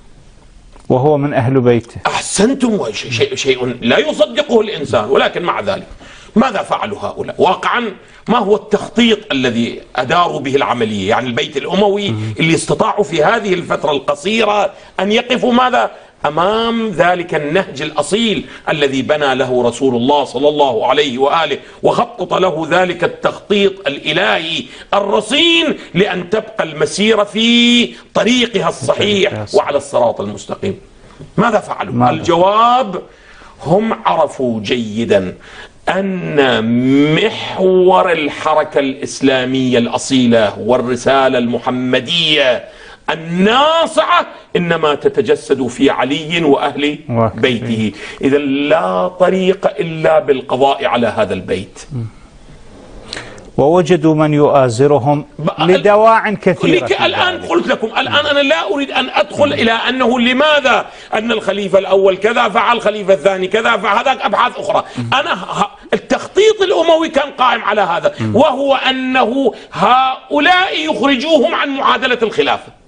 وهو من أهل بيته. أحسنتم، شيء لا يصدقه الإنسان. ولكن مع ذلك ماذا فعلوا هؤلاء؟ واقعا ما هو التخطيط الذي أداروا به العملية؟ يعني البيت الأموي اللي استطاعوا في هذه الفترة القصيرة أن يقفوا ماذا؟ أمام ذلك النهج الأصيل الذي بنى له رسول الله صلى الله عليه وآله، وخطط له ذلك التخطيط الإلهي الرصين لأن تبقى المسيرة في طريقها الصحيح وعلى الصراط المستقيم. ماذا فعلوا؟ الجواب: هم عرفوا جيدا أن محور الحركة الإسلامية الأصيلة والرسالة المحمدية الناصعة إنما تتجسد في علي وأهل بيته. إذا لا طريق إلا بالقضاء على هذا البيت. ووجدوا من يؤازرهم لدواع كثيرة. الآن قلت لكم، الآن أنا لا أريد أن أدخل إلى أنه لماذا أن الخليفة الأول كذا فعل، الخليفة الثاني كذا، فهذا أبحاث أخرى. أنا التخطيط الأموي كان قائم على هذا، وهو أنه هؤلاء يخرجوهم عن معادلة الخلافة،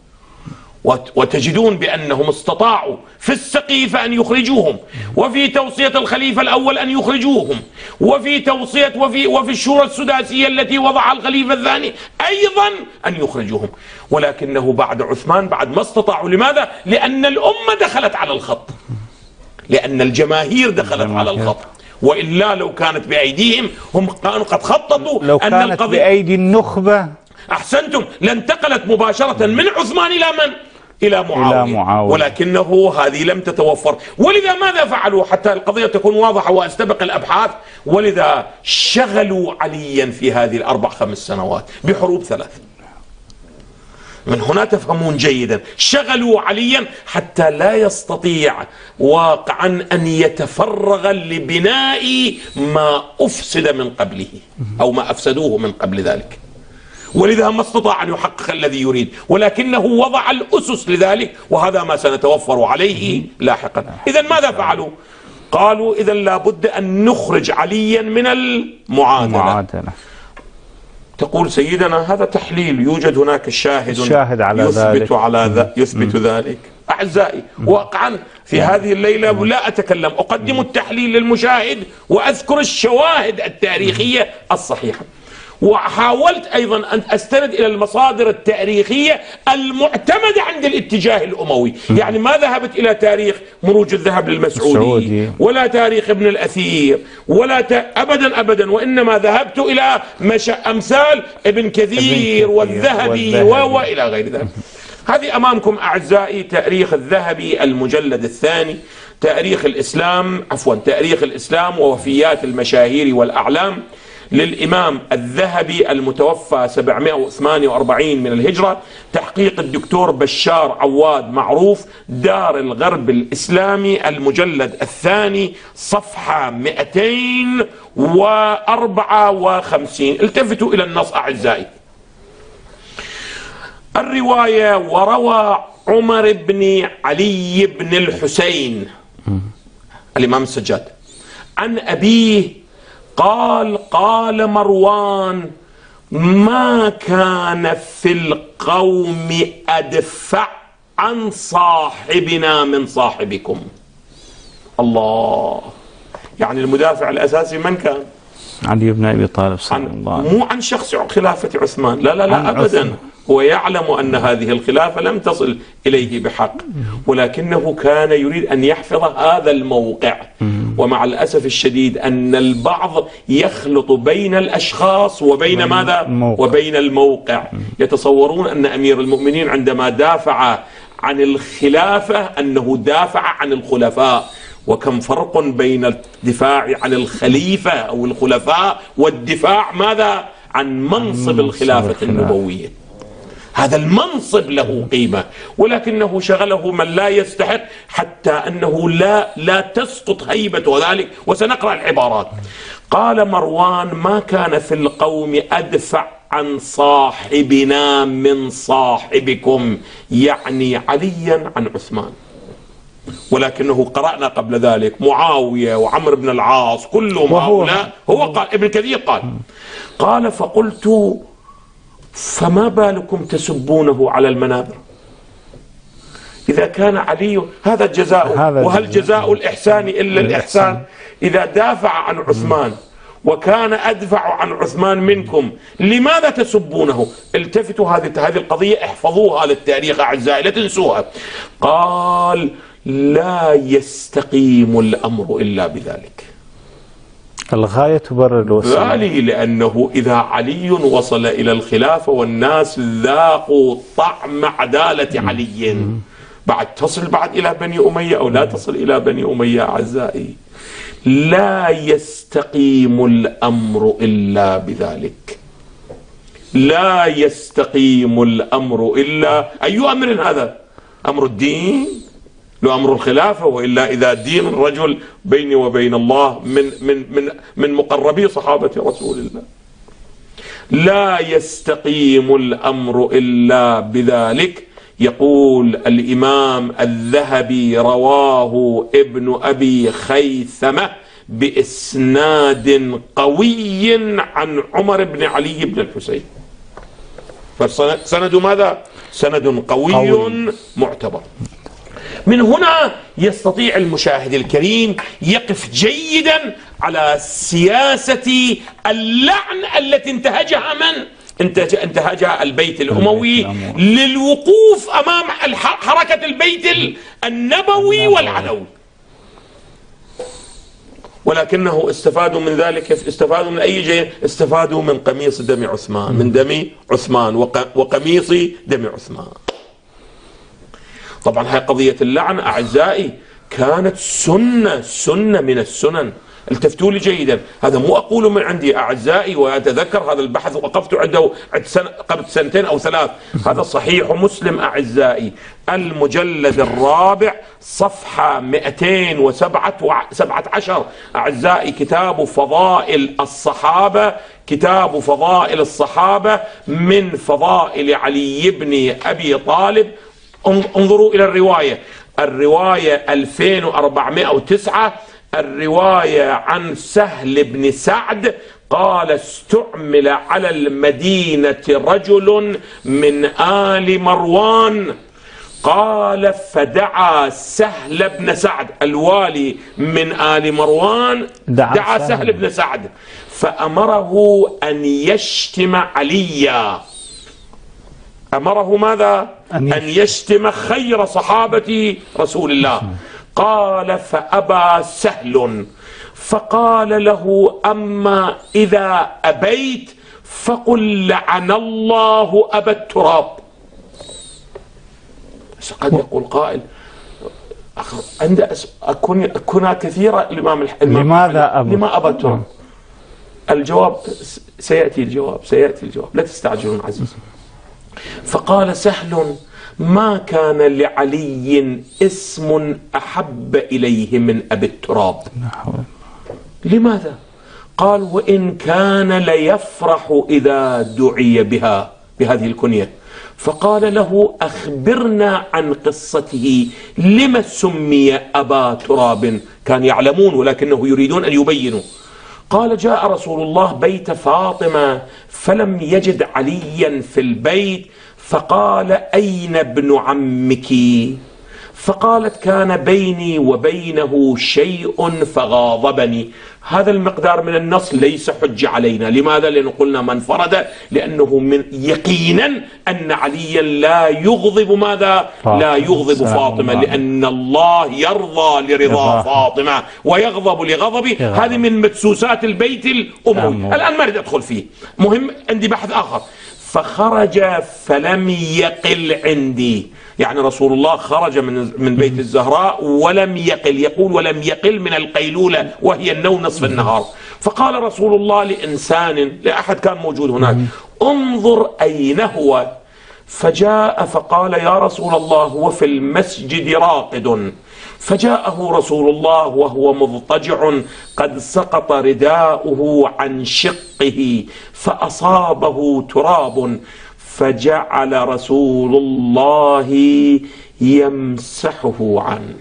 وتجدون بأنهم استطاعوا في السقيفة أن يخرجوهم، وفي توصية الخليفة الأول أن يخرجوهم، وفي توصية وفي الشورى السداسية التي وضعها الخليفة الثاني أيضا أن يخرجوهم، ولكنه بعد عثمان بعد ما استطاعوا. لماذا؟ لأن الأمة دخلت على الخط، لأن الجماهير دخلت على الخط، وإلا لو كانت بأيديهم هم كانوا قد خططوا. لو كانت بأيدي النخبة أحسنتم، لانتقلت مباشرة من عثمان إلى من؟ إلى معاوية. ولكنه هذه لم تتوفر، ولذا ماذا فعلوا حتى القضية تكون واضحة وأستبق الأبحاث؟ ولذا شغلوا عليا في هذه ال4-5 سنوات بحروب 3. من هنا تفهمون جيدا، شغلوا عليا حتى لا يستطيع واقعا أن يتفرغ لبناء ما أفسد من قبله أو ما أفسدوه من قبل ذلك، ولذا ما استطاع أن يحقق الذي يريد، ولكنه وضع الأسس لذلك، وهذا ما سنتوفر عليه لاحقا. إذا ماذا فعلوا؟ قالوا إذا لابد أن نخرج عليا من المعادلة. تقول سيدنا هذا تحليل، يوجد هناك الشاهد على يثبت ذلك. أعزائي، واقعا في هذه الليلة لا أتكلم، أقدم التحليل للمشاهد وأذكر الشواهد التاريخية الصحيحة، وحاولت أيضا أن أستند إلى المصادر التاريخية المعتمدة عند الاتجاه الأموي. يعني ما ذهبت إلى تاريخ مروج الذهب للمسعودي ولا تاريخ ابن الأثير أبدا، وإنما ذهبت إلى أمثال ابن كثير والذهبي وإلى غير ذلك. هذه أمامكم أعزائي تاريخ الذهبي المجلد الثاني، تاريخ الإسلام ووفيات المشاهير والأعلام للإمام الذهبي المتوفى 748 من الهجرة، تحقيق الدكتور بشار عواد معروف، دار الغرب الإسلامي، المجلد الثاني، صفحة 254. التفتوا إلى النص أعزائي. الرواية: وروى عمر بن علي بن الحسين الإمام السجاد عن أبيه قال مروان: ما كان في القوم أدفع عن صاحبنا من صاحبكم. الله، يعني المدافع الأساسي من كان؟ علي بن أبي طالب صلى الله عليه وسلم، مو عن شخص خلافة عثمان، لا أبدا. هو يعلم أن هذه الخلافة لم تصل إليه بحق، ولكنه كان يريد أن يحفظ هذا الموقع. ومع الأسف الشديد أن البعض يخلط بين الأشخاص وبين ماذا؟ وبين الموقع. يتصورون أن أمير المؤمنين عندما دافع عن الخلافة أنه دافع عن الخلفاء، وكم فرق بين الدفاع عن الخليفة أو الخلفاء والدفاع ماذا؟ عن منصب الخلافة النبوية. هذا المنصب له قيمة، ولكنه شغله من لا يستحق، حتى أنه لا تسقط هيبة ذلك، وسنقرأ العبارات. قال مروان: ما كان في القوم أدفع عن صاحبنا من صاحبكم، يعني عليا عن عثمان. ولكنه قرأنا قبل ذلك معاوية وعمر بن العاص كلهم هؤلاء. هو قال، ابن كثير قال فقلت: فما بالكم تسبونه على المنابر؟ إذا كان علي هذا جزاؤه، وهل جزاء الإحسان إلا الإحسان؟ إذا دافع عن عثمان وكان أدفع عن عثمان منكم، لماذا تسبونه؟ التفتوا، هذه القضية احفظوها للتاريخ أعزائي، لا تنسوها. قال: لا يستقيم الأمر إلا بذلك. الغاية تبرر الوسيلة. لأنه إذا علي وصل إلى الخلافة والناس ذاقوا طعم عدالة علي، بعد تصل بعد إلى بني أمية أو لا تصل إلى بني أمية أعزائي، لا يستقيم الأمر إلا بذلك. لا يستقيم الأمر إلا أي أمر هذا؟ أمر الدين؟ لو أمر الخلافة، وإلا إذا دين الرجل بيني وبين الله من مقربي صحابة رسول الله. لا يستقيم الأمر إلا بذلك. يقول الإمام الذهبي: رواه ابن أبي خيثمة بإسناد قوي عن عمر بن علي بن الحسين. فسند ماذا؟ سند قوي معتبر. من هنا يستطيع المشاهد الكريم يقف جيدا على سياسة اللعن التي انتهجها من؟ انتهجها البيت الأموي للوقوف أمام حركة البيت النبوي والعلوي. ولكنه استفادوا من ذلك. استفادوا من أي شيء؟ استفادوا من قميص دم عثمان، من دم عثمان وقميص دم عثمان. طبعا هاي قضية اللعن أعزائي كانت سنة من السنن. التفتوا لي جيدا، هذا مو أقول من عندي أعزائي، وأتذكر هذا البحث وقفت عنده قبل 2 أو 3. هذا صحيح مسلم أعزائي، المجلد الرابع صفحة 217 أعزائي، كتاب فضائل الصحابة، كتاب فضائل الصحابة من فضائل علي بن أبي طالب. انظروا إلى الرواية 2409، الرواية عن سهل بن سعد قال: استعمل على المدينة رجل من آل مروان، قال فدعا سهل بن سعد، الوالي من آل مروان دعا سهل بن سعد فأمره أن يشتم عليا. أمره ماذا؟ أن يشتم خير صحابة رسول الله. قال فأبى سهل، فقال له: أما إذا أبيت فقل لعن الله أبا التراب. قد يقول قائل: عند أكون كثيرة الإمام لماذا أبا التراب؟ الجواب سيأتي، الجواب لا تستعجلون عزيزي. فقال سهل: ما كان لعلي اسم أحب إليه من أبي التراب. لماذا؟ قال: وإن كان ليفرح إذا دعي بهذه الكنية. فقال له: أخبرنا عن قصته، لما سمي أبا تراب؟ كان يعلمون ولكنه يريدون أن يبينوا. قال: جاء رسول الله بيت فاطمة فلم يجد عليا في البيت، فقال: أين ابن عمك؟ فقالت: كان بيني وبينه شيء فغاضبني. هذا المقدار من النص ليس حجة علينا. لماذا؟ لأنه قلنا من فرد، لأنه من يقينا أن عليا لا يغضب ماذا؟ لا يغضب فاطمة، لأن الله يرضى لرضا فاطمة ويغضب لغضبه. هذه من مدسوسات البيت الأموي. الآن ما أريد أدخل فيه، مهم عندي بحث آخر. فخرج فلم يقل عندي، يعني رسول الله خرج من بيت الزهراء ولم يقل، يقول ولم يقل من القيلولة وهي النوم نصف النهار. فقال رسول الله لإنسان، لأحد كان موجود هناك: انظر أين هو. فجاء فقال: يا رسول الله هو في المسجد راقد. فجاءه رسول الله وهو مضطجع قد سقط رداؤه عن شقه فأصابه تراب، فجعل رسول الله يمسحه عنه.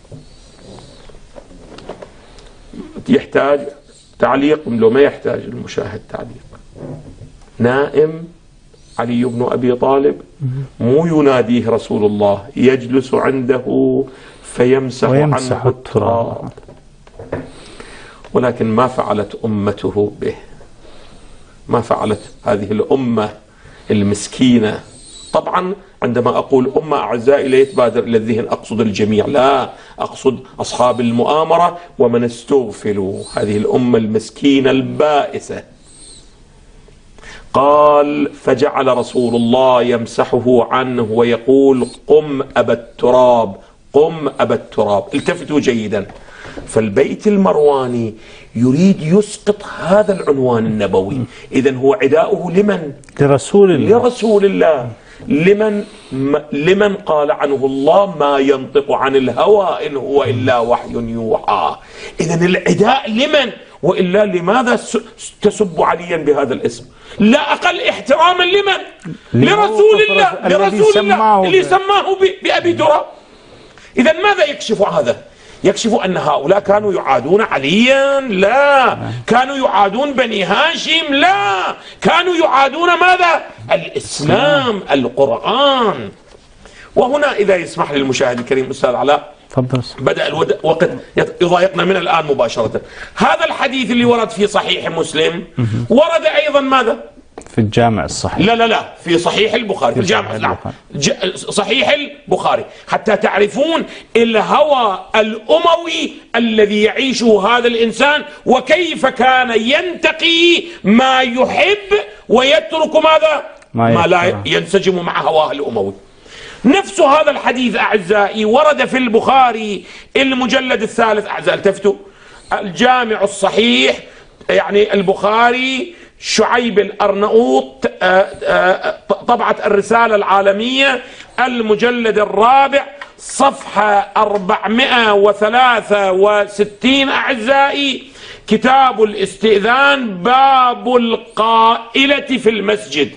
يحتاج تعليق لو ما يحتاج المشاهد تعليق. نائم علي بن أبي طالب، مو يناديه رسول الله، يجلس عنده فيمسح عنه التراب. ولكن ما فعلت أمته به، ما فعلت هذه الأمة المسكينة. طبعا عندما أقول أمة أعزائي لا يتبادر إلى الذهن أقصد الجميع، لا، أقصد أصحاب المؤامرة ومن استغفلوا، هذه الأمة المسكينة البائسة. قال: فجعل رسول الله يمسحه عنه ويقول: قم أبا التراب، قم أبا التراب. التفتوا جيدا، فالبيت المرواني يريد يسقط هذا العنوان النبوي. إذن هو عداؤه لمن؟ لرسول الله، لرسول الله. لمن قال عنه الله: ما ينطق عن الهوى إن هو إلا وحي يوحى. إذن العداء لمن؟ وإلا لماذا تسب عليا بهذا الاسم؟ لا أقل احتراما لمن؟ لرسول الله، لرسول الله اللي سماه بأبي تراب. إذا ماذا يكشف هذا؟ يكشف أن هؤلاء كانوا يعادون عليا؟ لا. كانوا يعادون بني هاشم؟ لا. كانوا يعادون ماذا؟ الإسلام، القرآن. وهنا إذا يسمح للمشاهد الكريم أستاذ علاء، بدأ الوقت يضايقنا من الآن مباشرة. هذا الحديث اللي ورد في صحيح مسلم ورد أيضا ماذا؟ في الجامع الصحيح. لا في صحيح البخاري، في الجامع. نعم، صحيح البخاري، حتى تعرفون الهوى الأموي الذي يعيشه هذا الإنسان، وكيف كان ينتقي ما يحب ويترك ماذا؟ ما لا ينسجم مع هواه الأموي. نفس هذا الحديث أعزائي ورد في البخاري المجلد الثالث، أعزائي التفتوا، الجامع الصحيح، يعني البخاري شعيب الأرنؤوط، طبعة الرسالة العالمية، المجلد الرابع، صفحة 463 أعزائي، كتاب الاستئذان، باب القائلة في المسجد.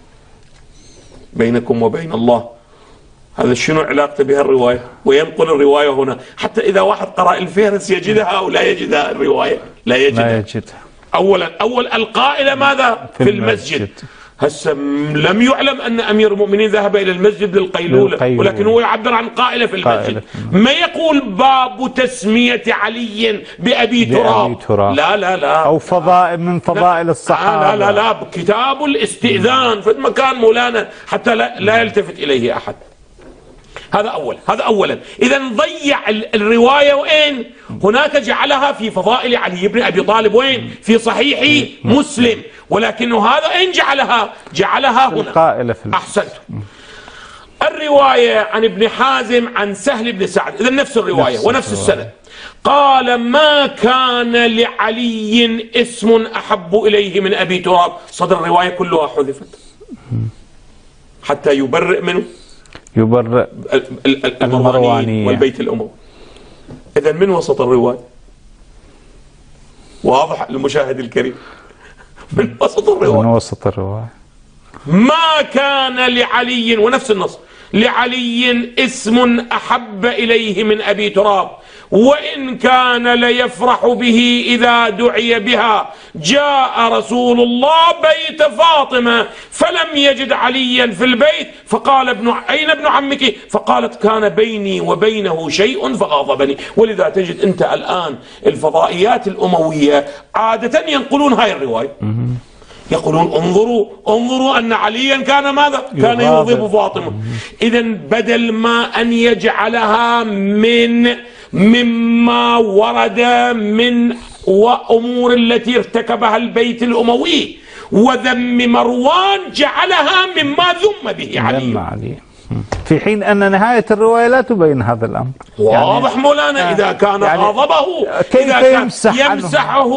بينكم وبين الله، هذا شنو علاقته بها الرواية؟ وينقل الرواية هنا، حتى إذا واحد قرأ الفهرس يجدها أو لا يجدها الرواية؟ لا يجدها. أول القائلة ماذا؟ في المسجد. هسه لم يعلم أن أمير المؤمنين ذهب إلى المسجد للقيلولة، ولكن هو يعبر عن قائلة في المسجد. ما يقول باب تسمية علي بأبي تراب. لا أو فضائل من فضائل الصحابة. لا كتاب الاستئذان في مكان مولانا حتى لا يلتفت إليه أحد. هذا أولا. إذا ضيع الرواية وين؟ هناك جعلها في فضائل علي بن أبي طالب، وين؟ في صحيح مسلم، ولكنه هذا أين جعلها هنا. أحسنت. الرواية عن ابن حازم عن سهل بن سعد، إذا نفس الرواية ونفس السند. قال: ما كان لعلي اسم أحب إليه من أبي تراب. صدر الرواية كلها حذفت حتى يبرئ منه، يبرئ المرواني والبيت الأموي. إذن من وسط الرواية؟ واضح للمشاهد الكريم، من وسط الرواية. ما كان لعلي، ونفس النص، لعلي اسم أحب إليه من أبي تراب، وإن كان ليفرح به إذا دعي بها. جاء رسول الله بيت فاطمة فلم يجد عليا في البيت، فقال: أين ابن عمك؟ فقالت: كان بيني وبينه شيء فغاضبني. ولذا تجد أنت الآن الفضائيات الأموية عادة ينقلون هاي الرواية، يقولون انظروا أن عليا كان ماذا؟ كان يغضب فاطمة. إذا بدل ما أن يجعلها مما ورد من وأمور التي ارتكبها البيت الأموي وذم مروان، جعلها مما ذم به علي، في حين أن نهاية الرواية لا تبين هذا الأمر. واضح مولانا. إذا كان غضبه كيف يمسحه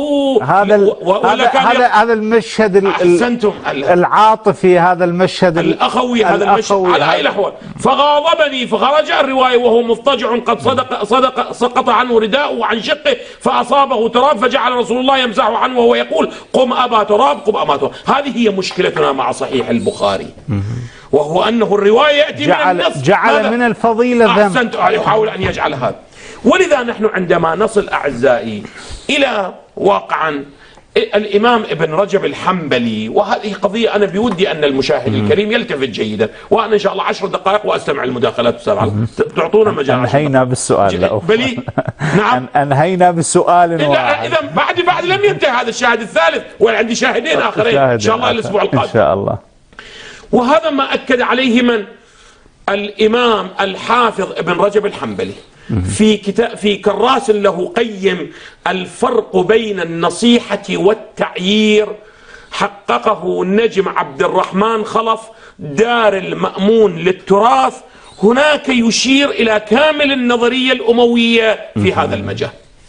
هذا المشهد العاطفي، هذا المشهد الأخوي، هذا المشهد على أي الأحوال. فغاضبني، فخرج الرواية وهو مضطجع قد سقط عنه رداءه عن شقه فأصابه تراب، فجعل رسول الله يمسحه عنه وهو يقول: قم أبا تراب، قم أبا تراب. هذه هي مشكلتنا مع صحيح البخاري، وهو أنه الرواية يأتي من النص، جعل من الفضيلة ذنب. أحسنت، يحاول أن يجعل هذا. ولذا نحن عندما نصل أعزائي إلى واقعا الإمام ابن رجب الحنبلي، وهذه قضية أنا بودي أن المشاهد الكريم يلتفت جيدا، وأنا إن شاء الله 10 دقائق وأستمع المداخلات. تعطونا مجال. أنهينا بالسؤال. بلي نعم، أنهينا بالسؤال. إذا بعد لم ينتهي هذا الشاهد الثالث، وعندي شاهدين آخرين إن شاء الله الأسبوع القادم إن شاء الله. وهذا ما أكد عليه من؟ الإمام الحافظ ابن رجب الحنبلي في كراس له قيم الفرق بين النصيحة والتعيير، حققه النجم عبد الرحمن خلف دار المأمون للتراث. هناك يشير إلى كامل النظرية الأموية في هذا المجال.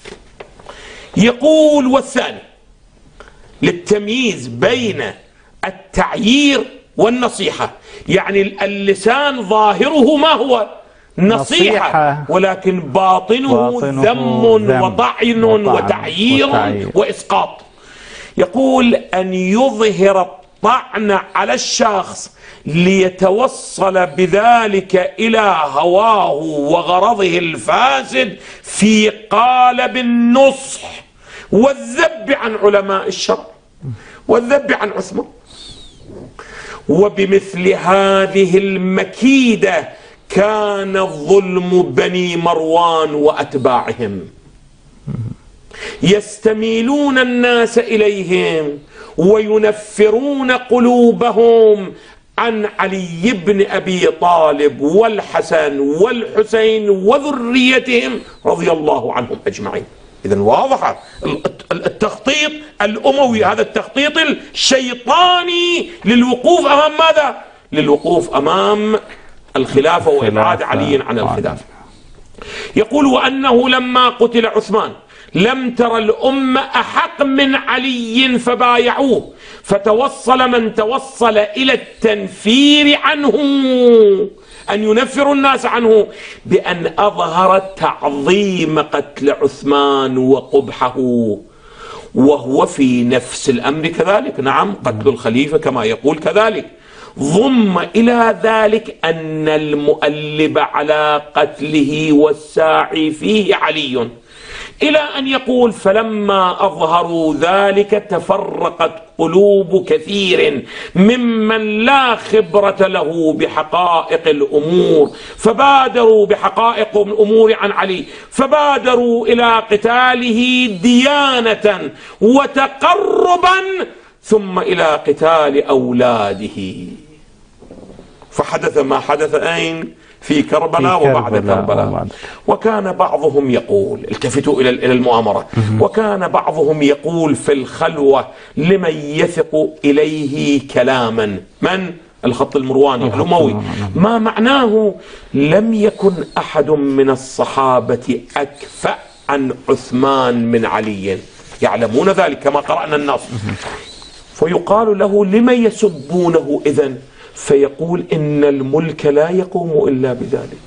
يقول: والثاني للتمييز بين التعيير والنصيحة، يعني اللسان ظاهره ما هو؟ نصيحة، ولكن باطنه ذم وطعن وتعيير وإسقاط. يقول أن يظهر الطعن على الشخص ليتوصل بذلك إلى هواه وغرضه الفاسد في قالب النصح والذب عن علماء الشرع والذب عن عثمان. وبمثل هذه المكيدة كان الظلم بني مروان وأتباعهم، يستميلون الناس إليهم وينفرون قلوبهم عن علي بن أبي طالب والحسن والحسين وذريتهم رضي الله عنهم أجمعين. إذن واضح التخطيط الأموي، هذا التخطيط الشيطاني للوقوف أمام ماذا؟ للوقوف أمام الخلافة وإبعاد علي عن الخلافة. يقول وأنه لما قتل عثمان لم تر الأمة أحق من علي فبايعوه، فتوصل من توصل إلى التنفير عنه، أن ينفروا الناس عنه، بأن أظهر تعظيم قتل عثمان وقبحه، وهو في نفس الأمر كذلك. نعم، قتل الخليفة كما يقول كذلك. ضم إلى ذلك أن المؤلب على قتله والساعي فيه علي، إلى أن يقول فلما أظهروا ذلك تفرقت قلوب كثير ممن لا خبرة له بحقائق الأمور، فبادروا بحقائق الأمور عن علي، فبادروا إلى قتاله ديانة وتقربا، ثم إلى قتال أولاده. فحدث ما حدث أين؟ في كربلاء وبعد كربلاء. وكان بعضهم يقول، التفتوا إلى المؤامرة، وكان بعضهم يقول في الخلوة لمن يثق إليه كلاما، من؟ الخط المرواني الأموي، ما معناه لم يكن أحد من الصحابة أكفأ عن عثمان من علي، يعلمون ذلك كما قرأنا النص. فيقال له لمن يسبونه إذن؟ فيقول إن الملك لا يقوم إلا بذلك،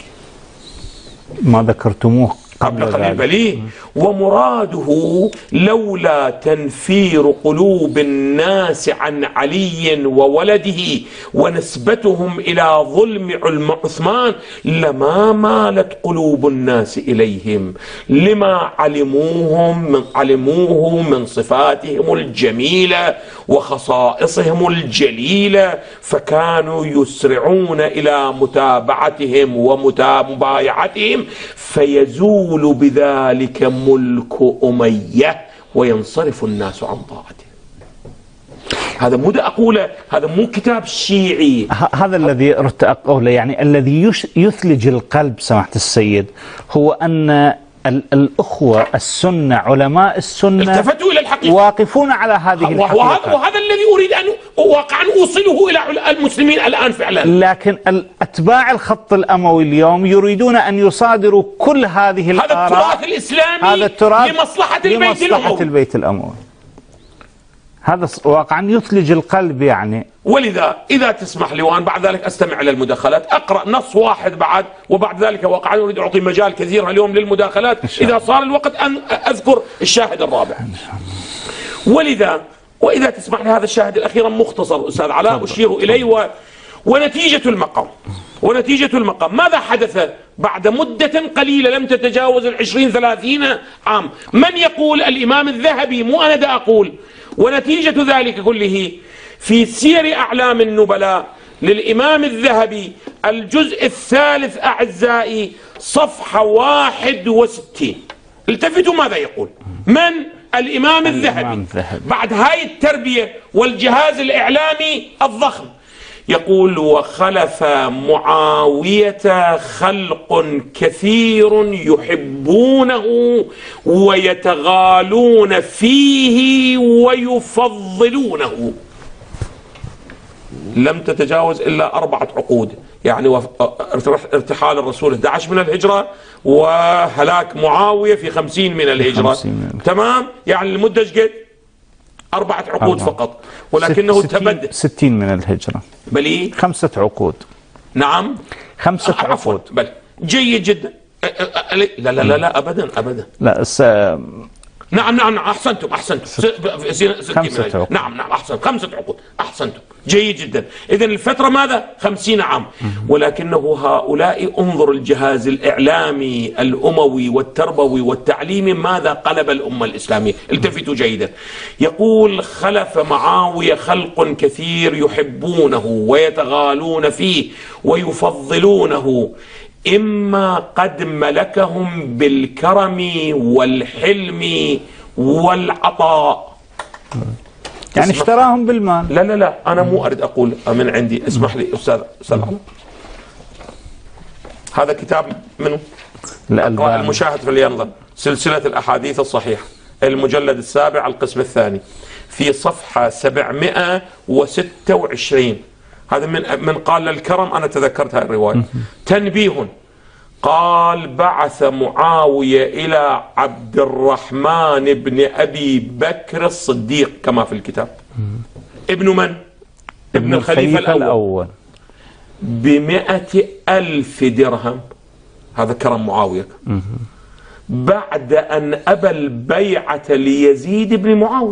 ما ذكرتموه قبل قليل. ومراده لولا تنفير قلوب الناس عن علي وولده ونسبتهم إلى ظلم عثمان لما مالت قلوب الناس إليهم، لما علموه من صفاتهم الجميلة وخصائصهم الجليلة، فكانوا يسرعون إلى متابعتهم ومبايعتهم، فيزول بذلك ملك أمية وينصرف الناس عن طاعته. هذا مو أقوله، هذا مو كتاب شيعي، هذا الذي أردت أقوله. يعني الذي يثلج القلب سماحة السيد هو أن الأخوة السنة علماء السنة التفتوا إلى الحقيقة، واقفون على هذه الحقيقة، وهذا الذي أريد أن واقعا أوصله إلى المسلمين الآن فعلا. لكن أتباع الخط الأموي اليوم يريدون أن يصادروا كل هذه الآراء، هذا التراث الإسلامي، هذا التراث لمصلحة البيت الأموي. هذا واقعا يثلج القلب يعني. ولذا إذا تسمح لي وأنا بعد ذلك أستمع إلى المداخلات، أقرأ نص واحد بعد، وبعد ذلك واقعا أريد أعطي مجال كثير اليوم للمداخلات إذا صار الوقت أن أذكر الشاهد الرابع. ولذا وإذا تسمح لي هذا الشاهد الأخير مختصر أستاذ علاء أشير إليه. ونتيجة المقام ماذا حدث بعد مدة قليلة لم تتجاوز 20-30 عام؟ من يقول؟ الإمام الذهبي، مو أنا دا أقول. ونتيجة ذلك كله في سير أعلام النبلاء للإمام الذهبي الجزء الثالث أعزائي صفحة 61. التفتوا ماذا يقول من؟ الإمام الذهبي بعد هاي التربية والجهاز الإعلامي الضخم. يقول وخلف معاوية خلق كثير يحبونه ويتغالون فيه ويفضلونه، لم تتجاوز إلا 4 عقود، يعني ارتحال الرسول 11 من الهجرة وهلاك معاوية في 50 من الهجرة، تمام؟ يعني المدة قد 4 عقود فقط، ولكنه تبدل 60 من الهجرة، بل 5 عقود. نعم 5 عقود، بل جيد جدا. لا لا لا لا أبدا أبدا. لا نعم أحسنتم 5 عقود. نعم أحسن 5 عقود أحسنتم جيد جدا. إذن الفترة ماذا؟ 50 عام. ولكنه هؤلاء انظر الجهاز الإعلامي الأموي والتربوي والتعليمي ماذا قلب الأمة الإسلامية. التفتوا جيدا. يقول خلف معاوية خلق كثير يحبونه ويتغالون فيه ويفضلونه، إما قد ملكهم بالكرم والحلم والعطاء. يعني اشتراهم بالمال. لا لا لا أنا مو أريد أقول من عندي. اسمح لي أستاذ علي، هذا كتاب منه المشاهد فلينظر، سلسلة الأحاديث الصحيحة، المجلد 7 القسم الثاني في صفحة 726. هذا من قال الكرم. أنا تذكرت هذه الرواية. تنبيه، قال بعث معاوية إلى عبد الرحمن بن أبي بكر الصديق كما في الكتاب. ابن من؟ ابن الخليفة الأول. ب100,000 درهم. هذا كرم معاوية. بعد أن أبى البيعة ليزيد بن معاوية،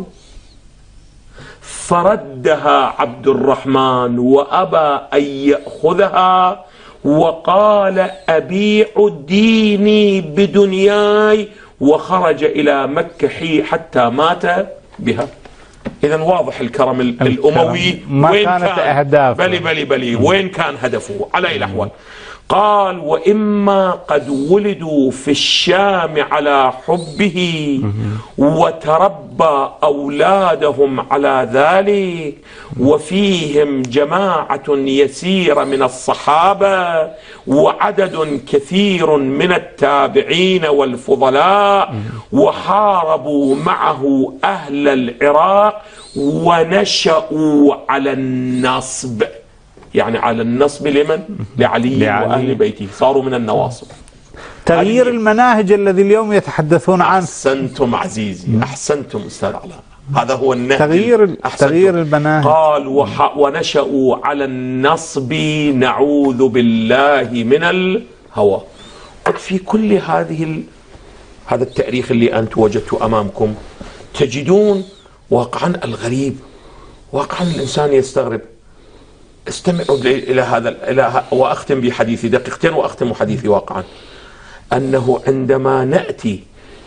فردها عبد الرحمن وأبى أن يأخذها، وقال أبيع ديني بدنياي، وخرج إلى مكة حتى مات بها. إذن واضح الكرم الأموي وين كانت أهدافه. بلي وين كان هدفه على أي الأحوال. قال وإما قد ولدوا في الشام على حبه وتربى أولادهم على ذلك، وفيهم جماعة يسيرة من الصحابة وعدد كثير من التابعين والفضلاء، وحاربوا معه أهل العراق ونشأوا على النصب. يعني على النصب لمن؟ لعلي وأهل بيته، صاروا من النواصب. تغيير المناهج الذي اليوم يتحدثون عنه. أحسنتم عزيزي، أحسنتم أستاذ علاء، هذا هو النهج. تغيير المناهج. قال ونشأوا على النصب نعوذ بالله من الهوى. قد في كل هذا التاريخ اللي أنت وجدته أمامكم تجدون واقعا الغريب، واقعا الإنسان يستغرب. استمعوا إلى هذا وأختم بحديثي 2 دقيقتين وأختم حديثي واقعا. أنه عندما نأتي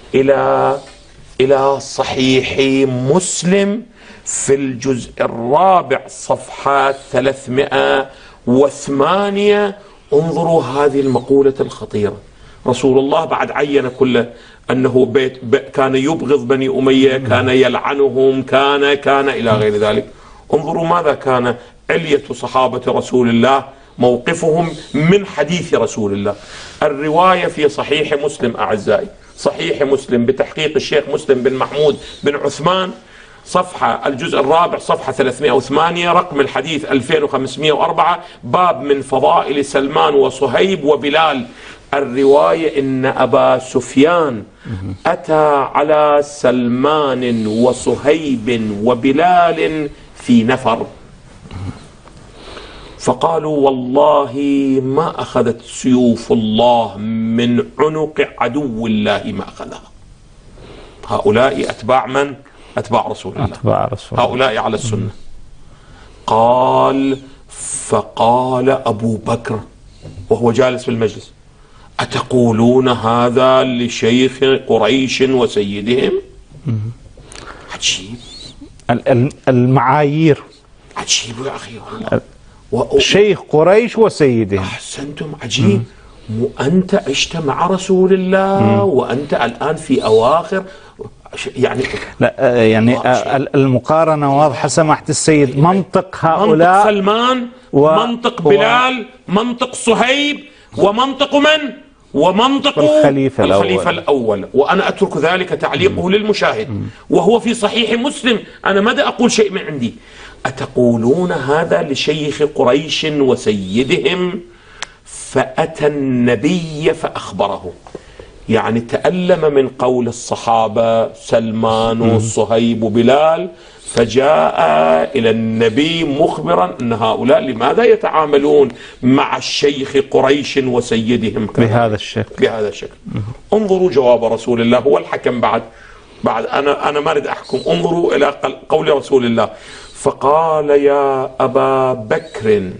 إلى صحيح مسلم في الجزء 4 صفحة 308، انظروا هذه المقولة الخطيرة. رسول الله بعد عين كله أنه كان يبغض بني أمية، كان يلعنهم، كان إلى غير ذلك. انظروا ماذا كان علية صحابة رسول الله موقفهم من حديث رسول الله. الرواية في صحيح مسلم أعزائي، صحيح مسلم بتحقيق الشيخ مسلم بن محمود بن عثمان، الجزء 4 صفحة 308، رقم الحديث 2504، باب من فضائل سلمان وصهيب وبلال. الرواية إن أبا سفيان أتى على سلمان وصهيب وبلال في نفر، فقالوا والله ما أخذت سيوف الله من عنق عدو الله ما أخذها. هؤلاء أتباع من؟ أتباع رسول الله، هؤلاء على السنة. فقال أبو بكر وهو جالس في المجلس: أتقولون هذا لشيخ قريش وسيدهم؟ عجيب المعايير، عجيب يا أخي شيخ قريش وسيدهم. أحسنتم، عجيب. وأنت عشت مع رسول الله وأنت الآن في أواخر يعني لا يعني المقارنة واضحة سماحة السيد. منطق هؤلاء، منطق سلمان منطق بلال منطق صهيب ومنطق من؟ ومنطق الخليفة الأول. وأنا أترك ذلك تعليقه للمشاهد، وهو في صحيح مسلم. أنا ماذا أقول شيء من عندي. أتقولون هذا لشيخ قريش وسيدهم؟ فأتى النبي فأخبره. يعني تألم من قول الصحابة سلمان وصهيب وبلال، فجاء إلى النبي مخبرا أن هؤلاء لماذا يتعاملون مع الشيخ قريش وسيدهم بهذا الشكل. انظروا جواب رسول الله، هو الحكم بعد أنا ما أريد أحكم. انظروا إلى قول رسول الله، فقال يا أبا بكر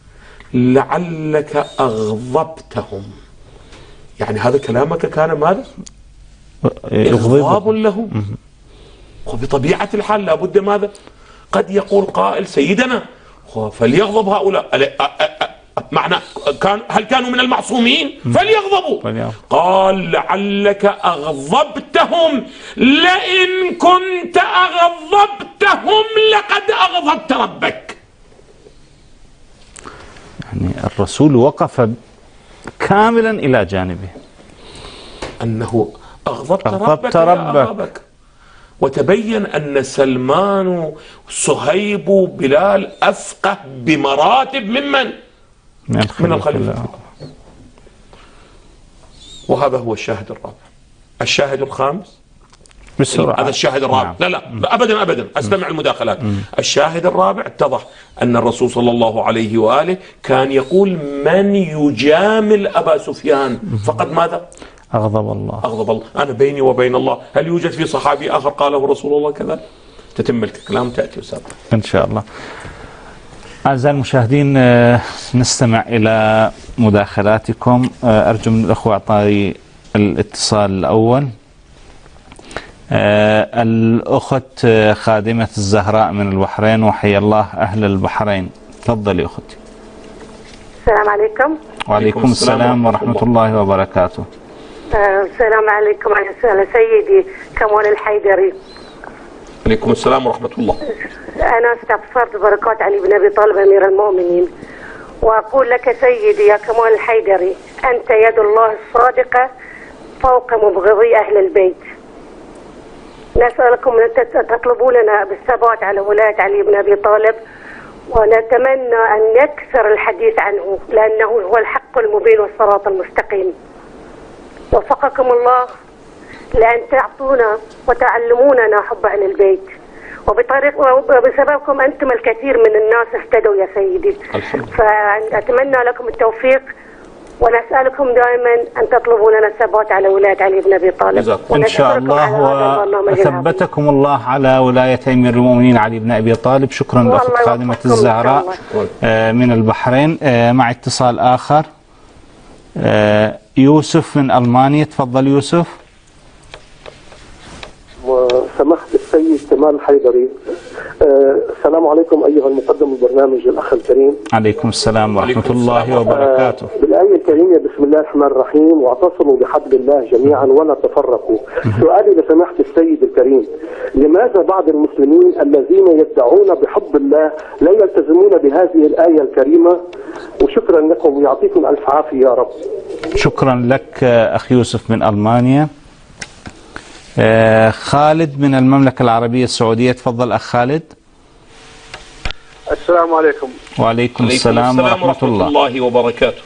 لعلك أغضبتهم. يعني هذا كلامك كان ماذا؟ إغضاب لهم. وبطبيعة الحال لابد ماذا؟ قد يقول قائل سيدنا فليغضب هؤلاء، معنى هل كانوا من المعصومين؟ فليغضبوا. قال لعلك أغضبتهم، لئن كنت أغضبتهم لقد أغضبت ربك. يعني الرسول وقف كاملا إلى جانبه، أنه أغضبت ربك. وتبين أن سلمان صهيب بلال أفقه بمراتب من الخليفة. وهذا هو الشاهد الرابع. الشاهد الخامس بسرعة. هذا الشاهد الرابع. لا أبدا أستمع المداخلات. الشاهد الرابع اتضح أن الرسول صلى الله عليه وآله كان يقول من يجامل أبا سفيان فقد ماذا؟ أغضب الله. أنا بيني وبين الله. هل يوجد في صحابي آخر قاله رسول الله كذا؟ تتم الكلام تأتي أستاذ إن شاء الله. أعزائي المشاهدين، نستمع إلى مداخلاتكم. أرجو من الأخوة أعطاني الاتصال الأول. الأخت خادمة الزهراء من البحرين، وحيا الله أهل البحرين. تفضلي أختي. السلام عليكم. وعليكم السلام ورحمة الله وبركاته. السلام عليكم على سيدي كمال الحيدري. عليكم السلام ورحمة الله. أنا استبصرت بركات علي بن أبي طالب أمير المؤمنين، وأقول لك سيدي يا كمال الحيدري، أنت يد الله الصادقة فوق مبغضي أهل البيت. نسألكم أن تطلبوا لنا بالثبات على ولاية علي بن أبي طالب، ونتمنى أن يكثر الحديث عنه لأنه هو الحق المبين والصراط المستقيم. وفقكم الله لأن تعطونا وتعلموننا حب أهل البيت، وبسببكم أنتم الكثير من الناس اهتدوا يا سيدي. فأتمنى لكم التوفيق، ونسألكم دائما أن تطلبوا لنا الثبات على ولاية علي بن أبي طالب إن شاء الله، وثبتكم الله على ولاية أمير المؤمنين علي بن أبي طالب. شكرا لأخت خادمة الزهراء من البحرين. مع اتصال آخر، يوسف من ألمانيا. تفضل يوسف. وسمحت السيد كمال الحيدري، السلام عليكم أيها المقدم البرنامج الأخ الكريم. عليكم السلام ورحمة الله وبركاته. بالآية الكريمة بسم الله الرحمن الرحيم، واعتصموا بحبل الله جميعا ولا تفرقوا. سؤالي لسماحة السيد الكريم، لماذا بعض المسلمين الذين يدعون بحب الله لا يلتزمون بهذه الآية الكريمة؟ وشكرا لكم ويعطيكم ألف عافية يا رب. شكرا لك أخي يوسف من ألمانيا. خالد من المملكة العربية السعودية. تفضل أخ خالد. السلام عليكم. وعليكم السلام ورحمة الله وبركاته.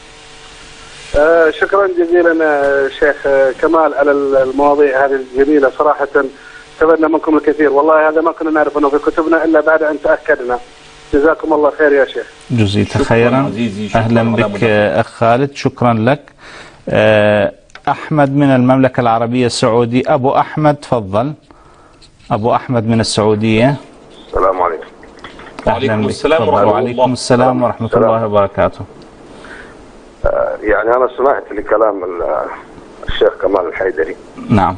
شكرا جزيلا شيخ كمال على المواضيع هذه الجميلة، صراحة استفدنا منكم الكثير، والله هذا ما كنا نعرف أنه في كتبنا إلا بعد أن تأكدنا. جزاكم الله خير يا شيخ. جزيت خيرا. أهلا بك أخ خالد، شكرا لك. أحمد من المملكة العربية السعودية. أبو أحمد تفضل. أبو أحمد من السعودية. السلام عليكم. وعليكم السلام ورحمة الله. وعليكم السلام ورحمة الله وبركاته. يعني أنا سمعت لكلام الشيخ كمال الحيدري. نعم.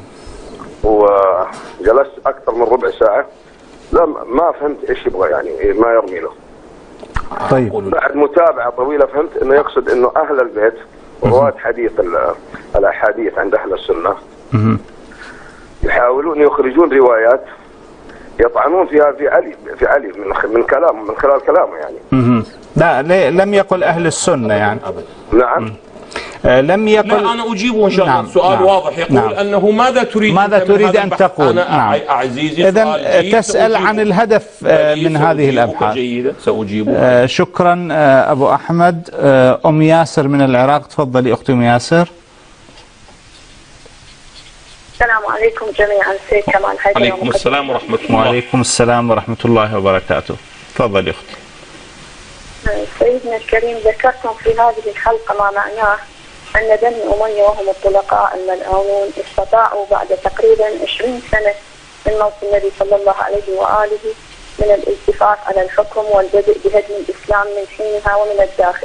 وجلست أكثر من ربع ساعة، لا ما فهمت إيش يبغى، يعني ما يرمي له. طيب. بعد متابعة طويلة فهمت إنه يقصد إنه أهل البيت ورواة حديث الأحاديث عند أهل السنة يحاولون يخرجون روايات يطعنون فيها في علي من كلامه، من خلال كلامه يعني. لا لم يقل أهل السنة يعني. نعم. لم يقل. لا أنا أجيبه إن شاء الله. السؤال واضح، يقول أنه ماذا تريد أن تقول. عزيزي إذن تسأل عن الهدف من هذه الأبحاث. جيدة سأجيبه. شكرا أبو أحمد. أم ياسر من العراق. تفضلي أختي أم ياسر. السلام عليكم جميعا. سيد كمال حيدر. عليكم السلام ورحمة الله. وعليكم السلام ورحمة الله وبركاته. تفضل يا أختي. سيدنا الكريم، ذكرتم في هذه الحلقة ما معناه أن بني أمية وهم الطلقاء الملعونون استطاعوا بعد تقريبا 20 سنة من موت النبي صلى الله عليه وآله من الالتفات على الحكم والبدء بهدم الإسلام من حينها ومن الداخل،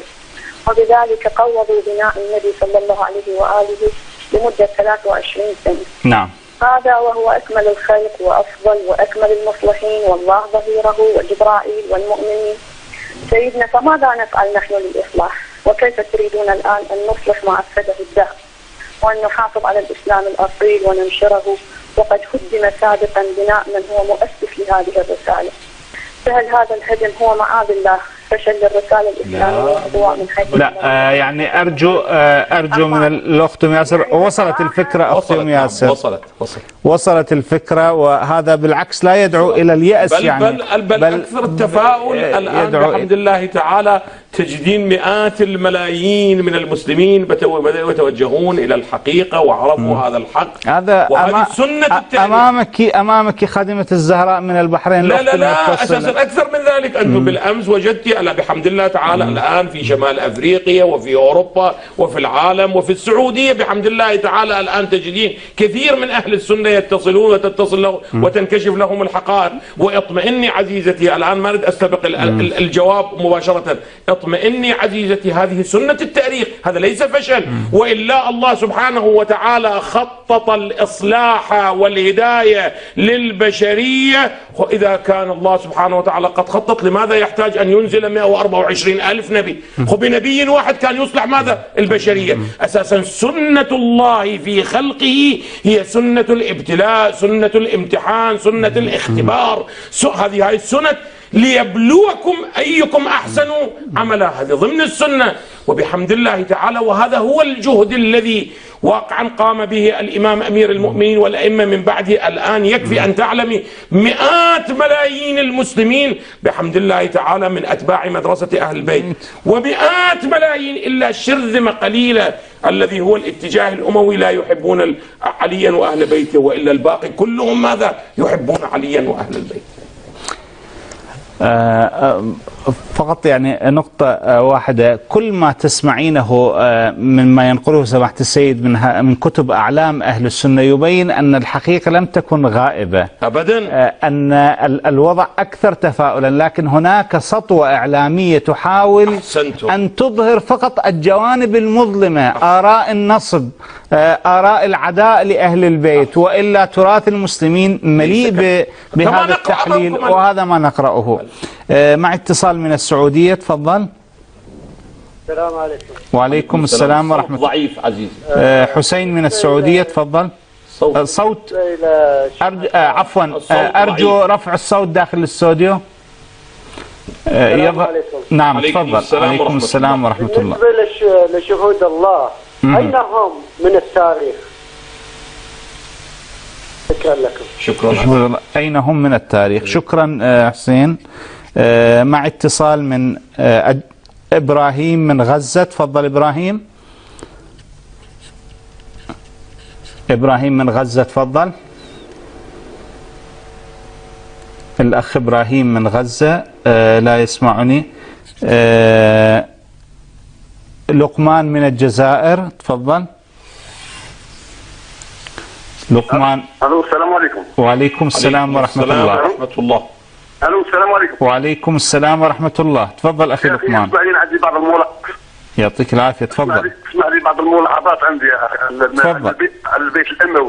وبذلك قوضوا بناء النبي صلى الله عليه وآله لمدة 23 سنة. نعم. هذا وهو أكمل الخلق وأفضل وأكمل المصلحين، والله ظهيره وجبرائيل والمؤمنين. سيدنا، فماذا نفعل نحن للإصلاح؟ وكيف تريدون الآن أن نصلح ما أفسده الدهر وأن نحافظ على الإسلام الأصيل وننشره وقد هدم سابقا بناء من هو مؤسس لهذه الرسالة؟ فهل هذا الهدم هو معاذ الله فشل الرسالة الإسلامية سواء من حيث لا يعني أرجو من الأخت أم ياسر. وصلت الفكرة أخت أم ياسر؟ وصلت الفكرة، وهذا بالعكس لا يدعو إلى اليأس. بل أكثر التفاؤل الآن بحمد الله تعالى. تجدين مئات الملايين من المسلمين بدأوا يتوجهون إلى الحقيقة وعرفوا هذا الحق. هذا وهذه سنة التاريخ. أمامك خادمة الزهراء من البحرين. لا أساسا أكثر من ذلك. أنتم بالأمس وجدتي بحمد الله تعالى الآن في شمال أفريقيا وفي أوروبا وفي العالم وفي السعودية بحمد الله تعالى الآن تجدين كثير من أهل السنة يتصلون وتتصل له وتنكشف لهم الحقائق. واطمئني عزيزتي، الآن ما أريد أستبق الجواب مباشرة. اطمئني عزيزتي، هذه سنة التاريخ، هذا ليس فشل. وإلا الله سبحانه وتعالى خطط الإصلاح والهداية للبشرية، وإذا كان الله سبحانه وتعالى قد خطط لماذا يحتاج أن ينزل 124 ألف نبي؟ بنبي واحد كان يصلح ماذا؟ البشرية. أساسا سنة الله في خلقه هي سنة الابتلاء، سنة الامتحان، سنة الاختبار. هذه السنة ليبلوكم أيكم أحسن عملا، هذه ضمن السنة وبحمد الله تعالى. وهذا هو الجهد الذي واقعا قام به الإمام أمير المؤمنين والأئمة من بعده. الآن يكفي أن تعلمي مئات ملايين المسلمين بحمد الله تعالى من أتباع مدرسة أهل البيت، ومئات ملايين إلا شرذمة قليلة الذي هو الاتجاه الأموي لا يحبون عليا وأهل بيته، وإلا الباقي كلهم ماذا؟ يحبون عليا وأهل البيت. فقط يعني نقطة واحدة، كل ما تسمعينه مما ينقله سماحة السيد من كتب أعلام أهل السنة يبين أن الحقيقة لم تكن غائبة أبدا، أن الوضع أكثر تفاؤلا، لكن هناك سطوة إعلامية تحاول أن تظهر فقط الجوانب المظلمة، آراء النصب، آراء العداء لأهل البيت، وإلا تراث المسلمين مليء بهذا التحليل، وهذا ما نقرأه. مع اتصال من السعودية، تفضل. السلام عليكم. وعليكم السلام ورحمة الله. ضعيف عزيز. حسين من السعودية، تفضل. صوت عفوا، أرجو رفع الصوت داخل الاستوديو. نعم تفضل. عليكم السلام ورحمة الله. بالنسبة لشهود الله، أين هم من التاريخ؟ شكرا لكم. شكرا. أين هم من التاريخ؟ شكرا حسين. مع اتصال من إبراهيم من غزة، تفضل إبراهيم. إبراهيم من غزة، تفضل. الأخ إبراهيم من غزة لا يسمعني. لقمان من الجزائر، تفضل. لقمان. الو السلام عليكم. وعليكم السلام ورحمة الله. الو السلام عليكم. وعليكم السلام ورحمة الله. تفضل أخي لقمان. اسمح لي عندي بعض الملاحظات. يعطيك العافية، تفضل. اسمح لي بعض الملاحظات عندي يا أخي. البيت الأموي.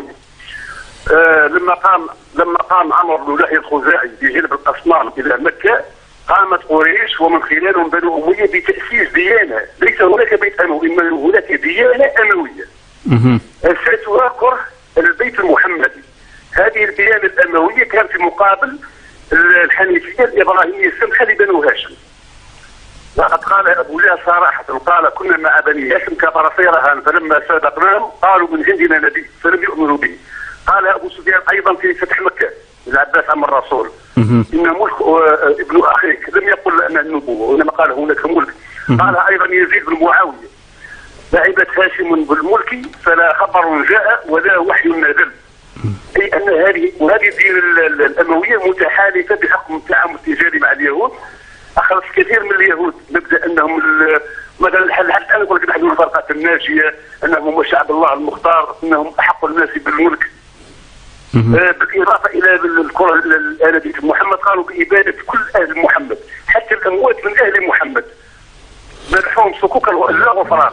لما قام عمرو بن لحية الخزاعي بجلب الأصنام إلى مكة، قامت قريش ومن خلالهم بنو أمية بتأسيس ديانة، ليس هناك بيت أموي، إنما هناك ديانة أموية. أساسها كره البيت المحمدي. هذه الديانة الأموية كانت في مقابل الحنيفية الإبراهيمية السمحة لبنو هاشم. لقد قال أبو جهل صراحة، قال كنا مع بني هاشم كفرسي رهان، فلما سابقناهم قالوا من عندنا نبي فلم يؤمنوا به. قال أبو سفيان أيضا في فتح مكة العباس عم الرسول، إن ملك ابن أخيك، لم يقل أن النبوة وإنما قال هناك ملك. قال أيضا يزيد بن معاوية، لعبت هاشم بالملك فلا خبر جاء ولا وحي نزل. اي ان هذه الدين الامويه متحالفه بحكم التعامل التجاري مع اليهود. اخرج كثير من اليهود مبدا انهم مثلا حتى نقول لك نحن الفرقه الناجيه، انهم هم شعب الله المختار، انهم احق الناس بالملك. بالاضافه الى الكره التي محمد قالوا باباده كل اهل محمد، حتى الاموات من اهل محمد مدحوهم سكوكا لا غفران.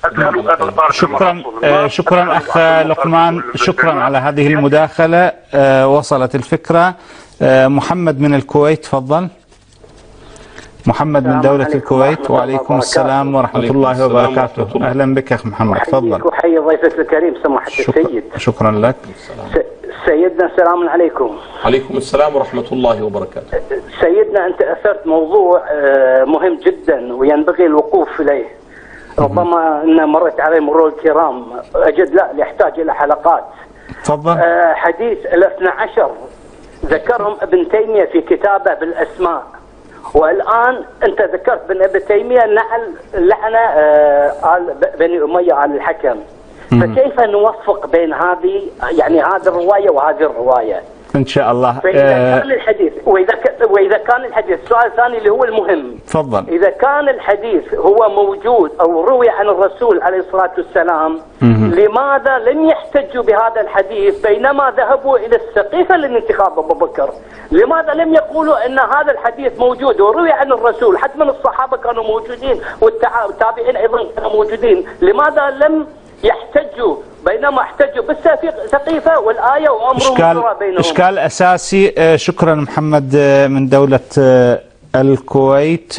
شكرا اخ لقمان، شكرا على هذه المداخله. وصلت الفكره. محمد من الكويت، تفضل. محمد من دولة الكويت. وعليكم السلام ورحمة الله وبركاته. أهلا بك أخ محمد، تفضل. وحي ضيفك الكريم سماحة السيد. شكرا لك سيدنا. السلام عليكم. عليكم السلام ورحمة الله وبركاته. سيدنا أنت أثرت موضوع مهم جدا وينبغي الوقوف إليه. ربما أن مرت عليه مرور الكرام، أجد لا يحتاج إلى حلقات. تفضل. حديث ال12 ذكرهم ابن تيمية في كتابه بالأسماء، والآن أنت ذكرت بن ابن تيمية لعن بني أمية على الحكم. فكيف نوفق بين هذه هذه الرواية وهذه الرواية؟ إن شاء الله. فإذا كان الحديث وإذا كان الحديث، السؤال الثاني اللي هو المهم، تفضل. إذا كان الحديث هو موجود أو روي عن الرسول عليه الصلاة والسلام، لماذا لم يحتجوا بهذا الحديث بينما ذهبوا إلى السقيفة للانتخاب أبو بكر؟ لماذا لم يقولوا أن هذا الحديث موجود وروي عن الرسول؟ حتما الصحابة كانوا موجودين والتابعين أيضا كانوا موجودين، لماذا لم يحتجوا بينما احتجوا بالسقيفة والآية وأمرهم بينهم؟ إشكال أساسي. شكرا محمد من دولة الكويت.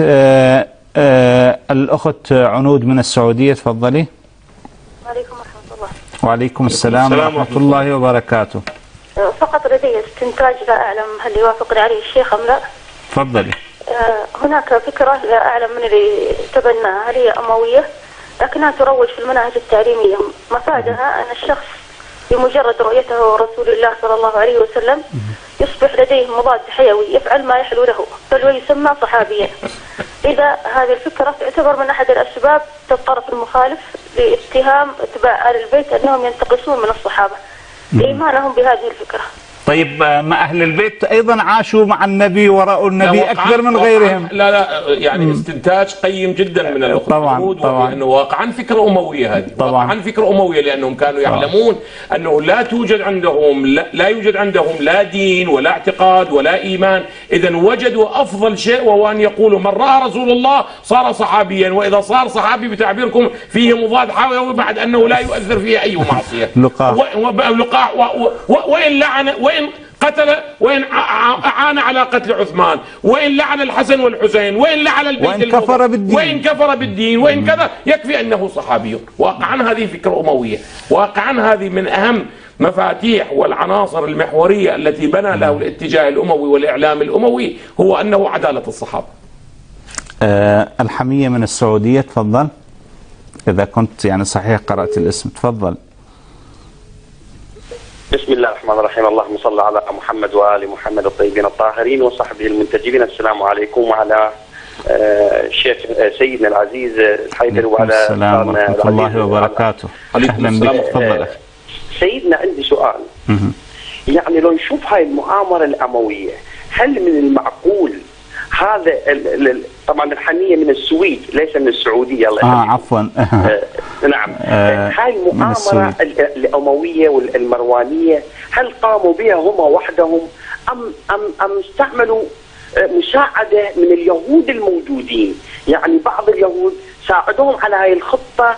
الأخت عنود من السعودية، تفضلي. وعليكم ورحمة الله. وعليكم السلام ورحمة الله وبركاته. فقط لدي استنتاج لا أعلم هل يوافقني عليه الشيخ أم لا. تفضلي. هناك فكرة لا أعلم من اللي تبناها، هل هي أموية لكنها تروج في المناهج التعليمية. مفادها أن الشخص بمجرد رؤيته رسول الله صلى الله عليه وسلم يصبح لديه مضاد حيوي يفعل ما يحلو له، بل ويسمى صحابيا. إذا هذه الفكرة تعتبر من أحد الأسباب الطرف المخالف لاتهام اتباع آل البيت أنهم ينتقصون من الصحابة لإيمانهم بهذه الفكرة. طيب ما أهل البيت أيضا عاشوا مع النبي ورأوا النبي أكثر من غيرهم. لا استنتاج قيم جدا من الأخوة طبعا أنه واقعا فكرة أموية هذه، واقعا فكرة أموية، لأنهم كانوا يعلمون أنه لا يوجد عندهم لا دين ولا اعتقاد ولا إيمان. إذا وجدوا أفضل شيء وهو أن يقولوا من رأى رسول الله صار صحابيا، وإذا صار صحابي بتعبيركم فيه مضاد حيوي بعد أنه لا يؤثر فيه أي معصية. لقاح وإن لعن وإن قتل، وإن أعان على قتل عثمان، وإن لعن الحسن والحسين، وإن لعن البيت، وإن كفر بالدين، وإن كفر بالدين، وإن كذا، يكفي أنه صحابي. واقعا هذه فكرة أموية، واقعا هذه من أهم مفاتيح والعناصر المحورية التي بنى له الاتجاه الأموي والإعلام الأموي، هو أنه عدالة الصحابة. الحمية من السعودية، تفضل. إذا كنت صحيح قرأت الاسم، تفضل. بسم الله الرحمن الرحيم. اللهم صل على محمد وآل محمد الطيبين الطاهرين وصحبه المنتجبين. السلام عليكم وعلى الشيخ سيدنا العزيز الحيدر وعلى السلام ورحمة الله وبركاته. أهلا بك، تفضل. سيدنا عندي سؤال. لو نشوف هاي المؤامرة الأموية، هل من المعقول هذا طبعا الحمية من السويد ليس من السعودية، الله يخليك. عفوا. نعم. هاي المؤامرة الأموية والمروانية هل قاموا بها هم وحدهم أم استعملوا مساعدة من اليهود الموجودين؟ بعض اليهود ساعدوهم على هاي الخطة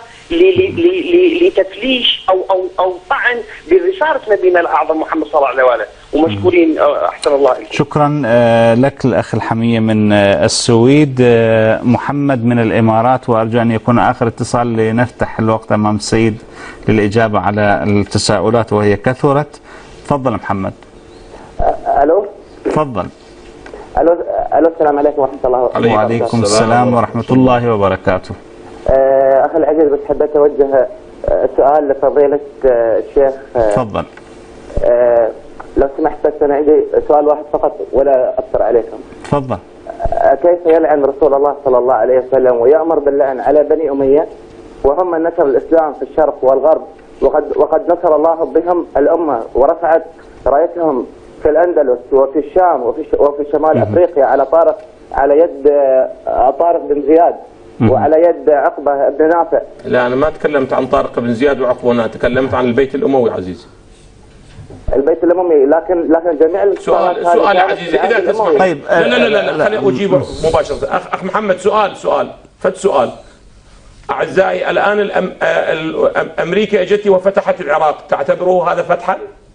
لتفليش أو طعن برسالة نبينا الأعظم محمد صلى الله عليه وآله. ومشكورين، أحسن الله إليكم. شكرا لك الأخ الحمية من السويد. محمد من الإمارات، وأرجو أن يكون آخر اتصال لنفتح الوقت أمام السيد للإجابة على التساؤلات وهي كثرت. تفضل محمد. ألو. تفضل. ألو السلام عليكم ورحمة الله وبركاته. وعليكم السلام ورحمة الله وبركاته. أخي العزيز، بس حبيت أوجه سؤال لفضيلة الشيخ. تفضل. لو سمحت، بس أنا عندي سؤال واحد فقط ولا أكثر عليكم. تفضل. كيف يلعن رسول الله صلى الله عليه وسلم ويأمر باللعن على بني أمية وهم نشر الإسلام في الشرق والغرب وقد نصر الله بهم الأمة ورفعت رايتهم في الأندلس وفي الشام وفي شمال أفريقيا على يد طارق بن زياد وعلى يد عقبة بن نافع. لا أنا ما تكلمت عن طارق بن زياد وعقبة، أنا تكلمت عن البيت الأموي عزيزي. البيت الأموي، لكن جميع سؤال يا عزيزي إذا تسمح. طيب لا خليني أجيب مباشرة. أخ محمد سؤال أعزائي، الآن أمريكا أجت وفتحت العراق، تعتبروه هذا فتحا؟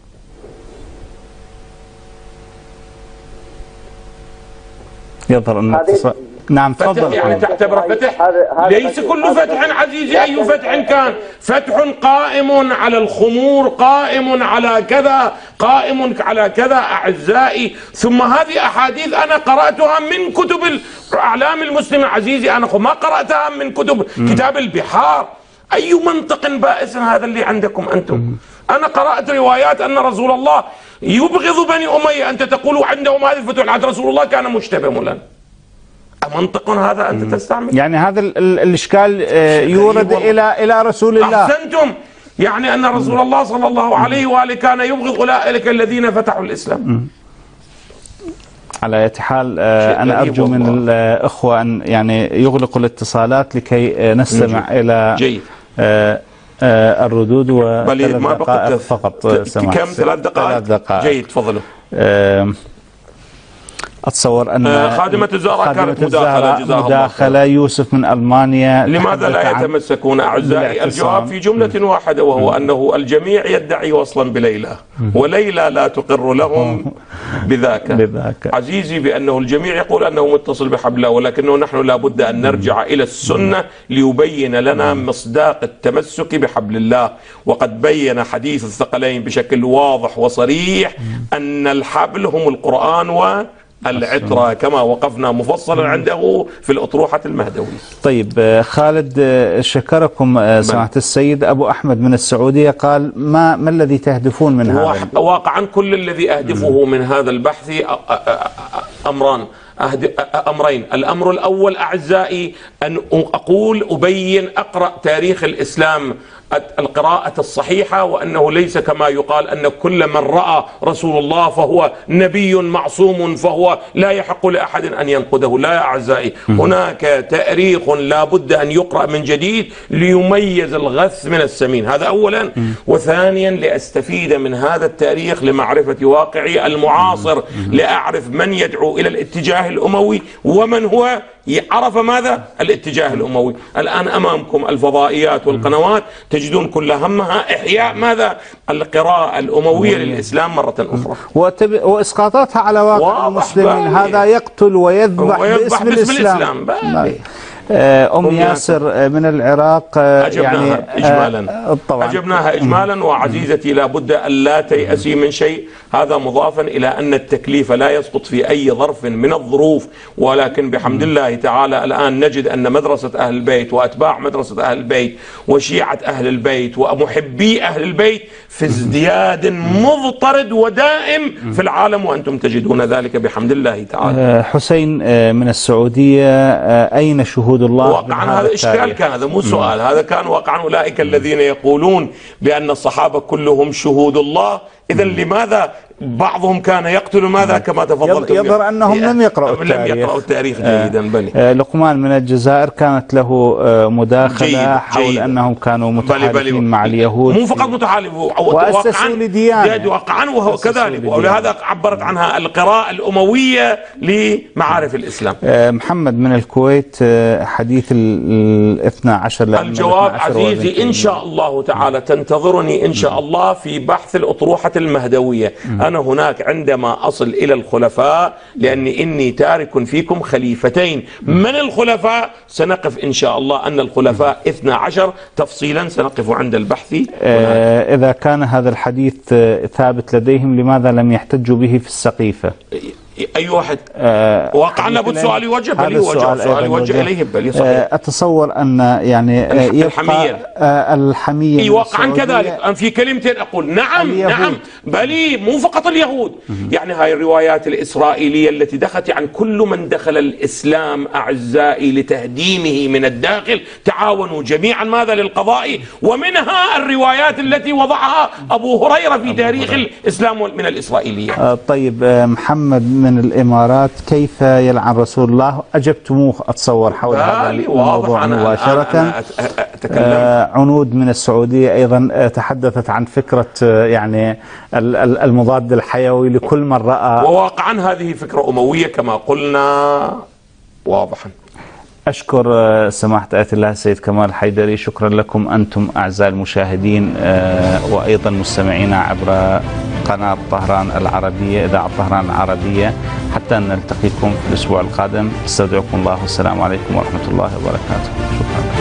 يظهر أن نعم تفضل. يعني تعتبره فتح؟ ليس كل فتح عزيزي، أي فتح كان، فتح قائم على الخمور، قائم على كذا، قائم على كذا أعزائي. ثم هذه أحاديث أنا قرأتها من كتب أعلام المسلمين عزيزي، أنا ما قرأتها من كتاب البحار. أي منطق بائس هذا اللي عندكم أنتم؟ أنا قرأت روايات أن رسول الله يبغض بني أمية، أنت تقول عندهم هذه الفتوحات رسول الله كان مشتبه مولانا. منطق هذا أنت تستعمل؟ يعني هذا الإشكال يورد إلى رسول الله. أحسنتم، يعني أن رسول الله صلى الله عليه وآله كان يبغض أولئك الذين فتحوا الإسلام. على أي حال أنا أرجو من الأخوة أن يعني يغلقوا الاتصالات لكي نستمع إلى جيد. الردود. وثلاث دقائق فقط. كم؟ 3 دقائق. جيد تفضلوا. أتصور أن خادمة الزهراء كانت مداخلة يوسف من ألمانيا. لماذا لا يتمسكون أعزائي؟ الجواب في جملة واحدة، وهو أنه الجميع يدعي وصلا بليلى، وليلى لا تقر لهم بذاك. عزيزي، بأنه الجميع يقول أنه متصل بحبل الله، ولكنه نحن لابد أن نرجع إلى السنة ليبين لنا مصداق التمسك بحبل الله. وقد بين حديث الثقلين بشكل واضح وصريح أن الحبل هم القرآن والعترة، كما وقفنا مفصلا عنده في الأطروحة المهدوية. طيب خالد، شكركم سماحة السيد. أبو أحمد من السعودية قال ما الذي تهدفون من هذا؟ واقعا كل الذي أهدفه من هذا البحث أمرين. الأمر الأول أعزائي أن أقرأ تاريخ الإسلام القراءة الصحيحة، وأنه ليس كما يقال أن كل من رأى رسول الله فهو نبي معصوم فهو لا يحق لأحد أن ينقده. لا يا أعزائي، هناك تاريخ لا بد أن يقرأ من جديد ليميز الغث من السمين، هذا أولا. وثانيا لأستفيد من هذا التاريخ لمعرفة واقعي المعاصر، لأعرف من يدعو إلى الاتجاه الأموي ومن هو عرف ماذا الاتجاه الأموي. الآن أمامكم الفضائيات والقنوات تجدون كل همها إحياء ماذا؟ القراءة الأموية للإسلام مرة أخرى، وإسقاطاتها على واقع المسلمين. هذا يقتل ويذبح باسم الإسلام. ياسر من العراق أجبناها إجمالا. وعزيزتي لابد أن لا تيأسي من شيء، هذا مضافا إلى أن التكليف لا يسقط في أي ظرف من الظروف، ولكن بحمد الله تعالى الآن نجد أن مدرسة أهل البيت وأتباع مدرسة أهل البيت وشيعة أهل البيت ومحبي أهل البيت في ازدياد مضطرد ودائم في العالم، وأنتم تجدون ذلك بحمد الله تعالى. حسين من السعودية، أين شهود الله؟ واقعا هذا إشكال كان، هذا مو سؤال، هذا كان واقعا أولئك الذين يقولون بأن الصحابة كلهم شهود الله. إذا لماذا بعضهم كان يقتل ماذا كما تفضلتم؟ يظهر أنهم لم يقرأوا التاريخ جيدا. بني لقمان من الجزائر كانت له مداخلة حول أنهم كانوا متحالفين مع اليهود، مو فقط متحالفين، وأسسوا لديانة واقعا، وهو كذلك، ولهذا عبرت عنها القراءة الأموية لمعارف الإسلام. محمد من الكويت، حديث الاثنى عشر. الجواب عزيزي إن شاء الله تعالى تنتظرني إن شاء الله في بحث الأطروحة المهدوية. أنا هناك عندما أصل إلى الخلفاء، لأني إني تارك فيكم خليفتين. من الخلفاء؟ سنقف إن شاء الله أن الخلفاء 12 تفصيلا، سنقف عند البحث. إذا كان هذا الحديث ثابت لديهم، لماذا لم يحتجوا به في السقيفة؟ اي واحد واقعا لابد سؤال يوجه، بل يوجه سؤال يوجه اليهم، بل صحيح. اتصور ان يعني الحميه واقعا كذلك. في كلمتين اقول نعم نعم، بل مو فقط اليهود. يعني هاي الروايات الاسرائيليه التي دخلت عن كل من دخل الاسلام اعزائي لتهديمه من الداخل تعاونوا جميعا ماذا للقضاء، ومنها الروايات التي وضعها ابو هريره في تاريخ الاسلام من الاسرائيليه. طيب محمد من الامارات، كيف يلعن رسول الله؟ اجبتموه اتصور حول هذا الموضوع مباشره. عنود من السعوديه ايضا تحدثت عن فكره يعني المضاد الحيوي لكل من راى، وواقعا هذه فكره امويه كما قلنا واضحا. أشكر سماحة آية الله السيد كمال حيدري، شكرا لكم أنتم أعزائي المشاهدين وأيضا مستمعينا عبر قناة طهران العربية، إذاعة طهران العربية، حتى نلتقيكم في الأسبوع القادم. استودعكم الله والسلام عليكم ورحمة الله وبركاته. شكرا.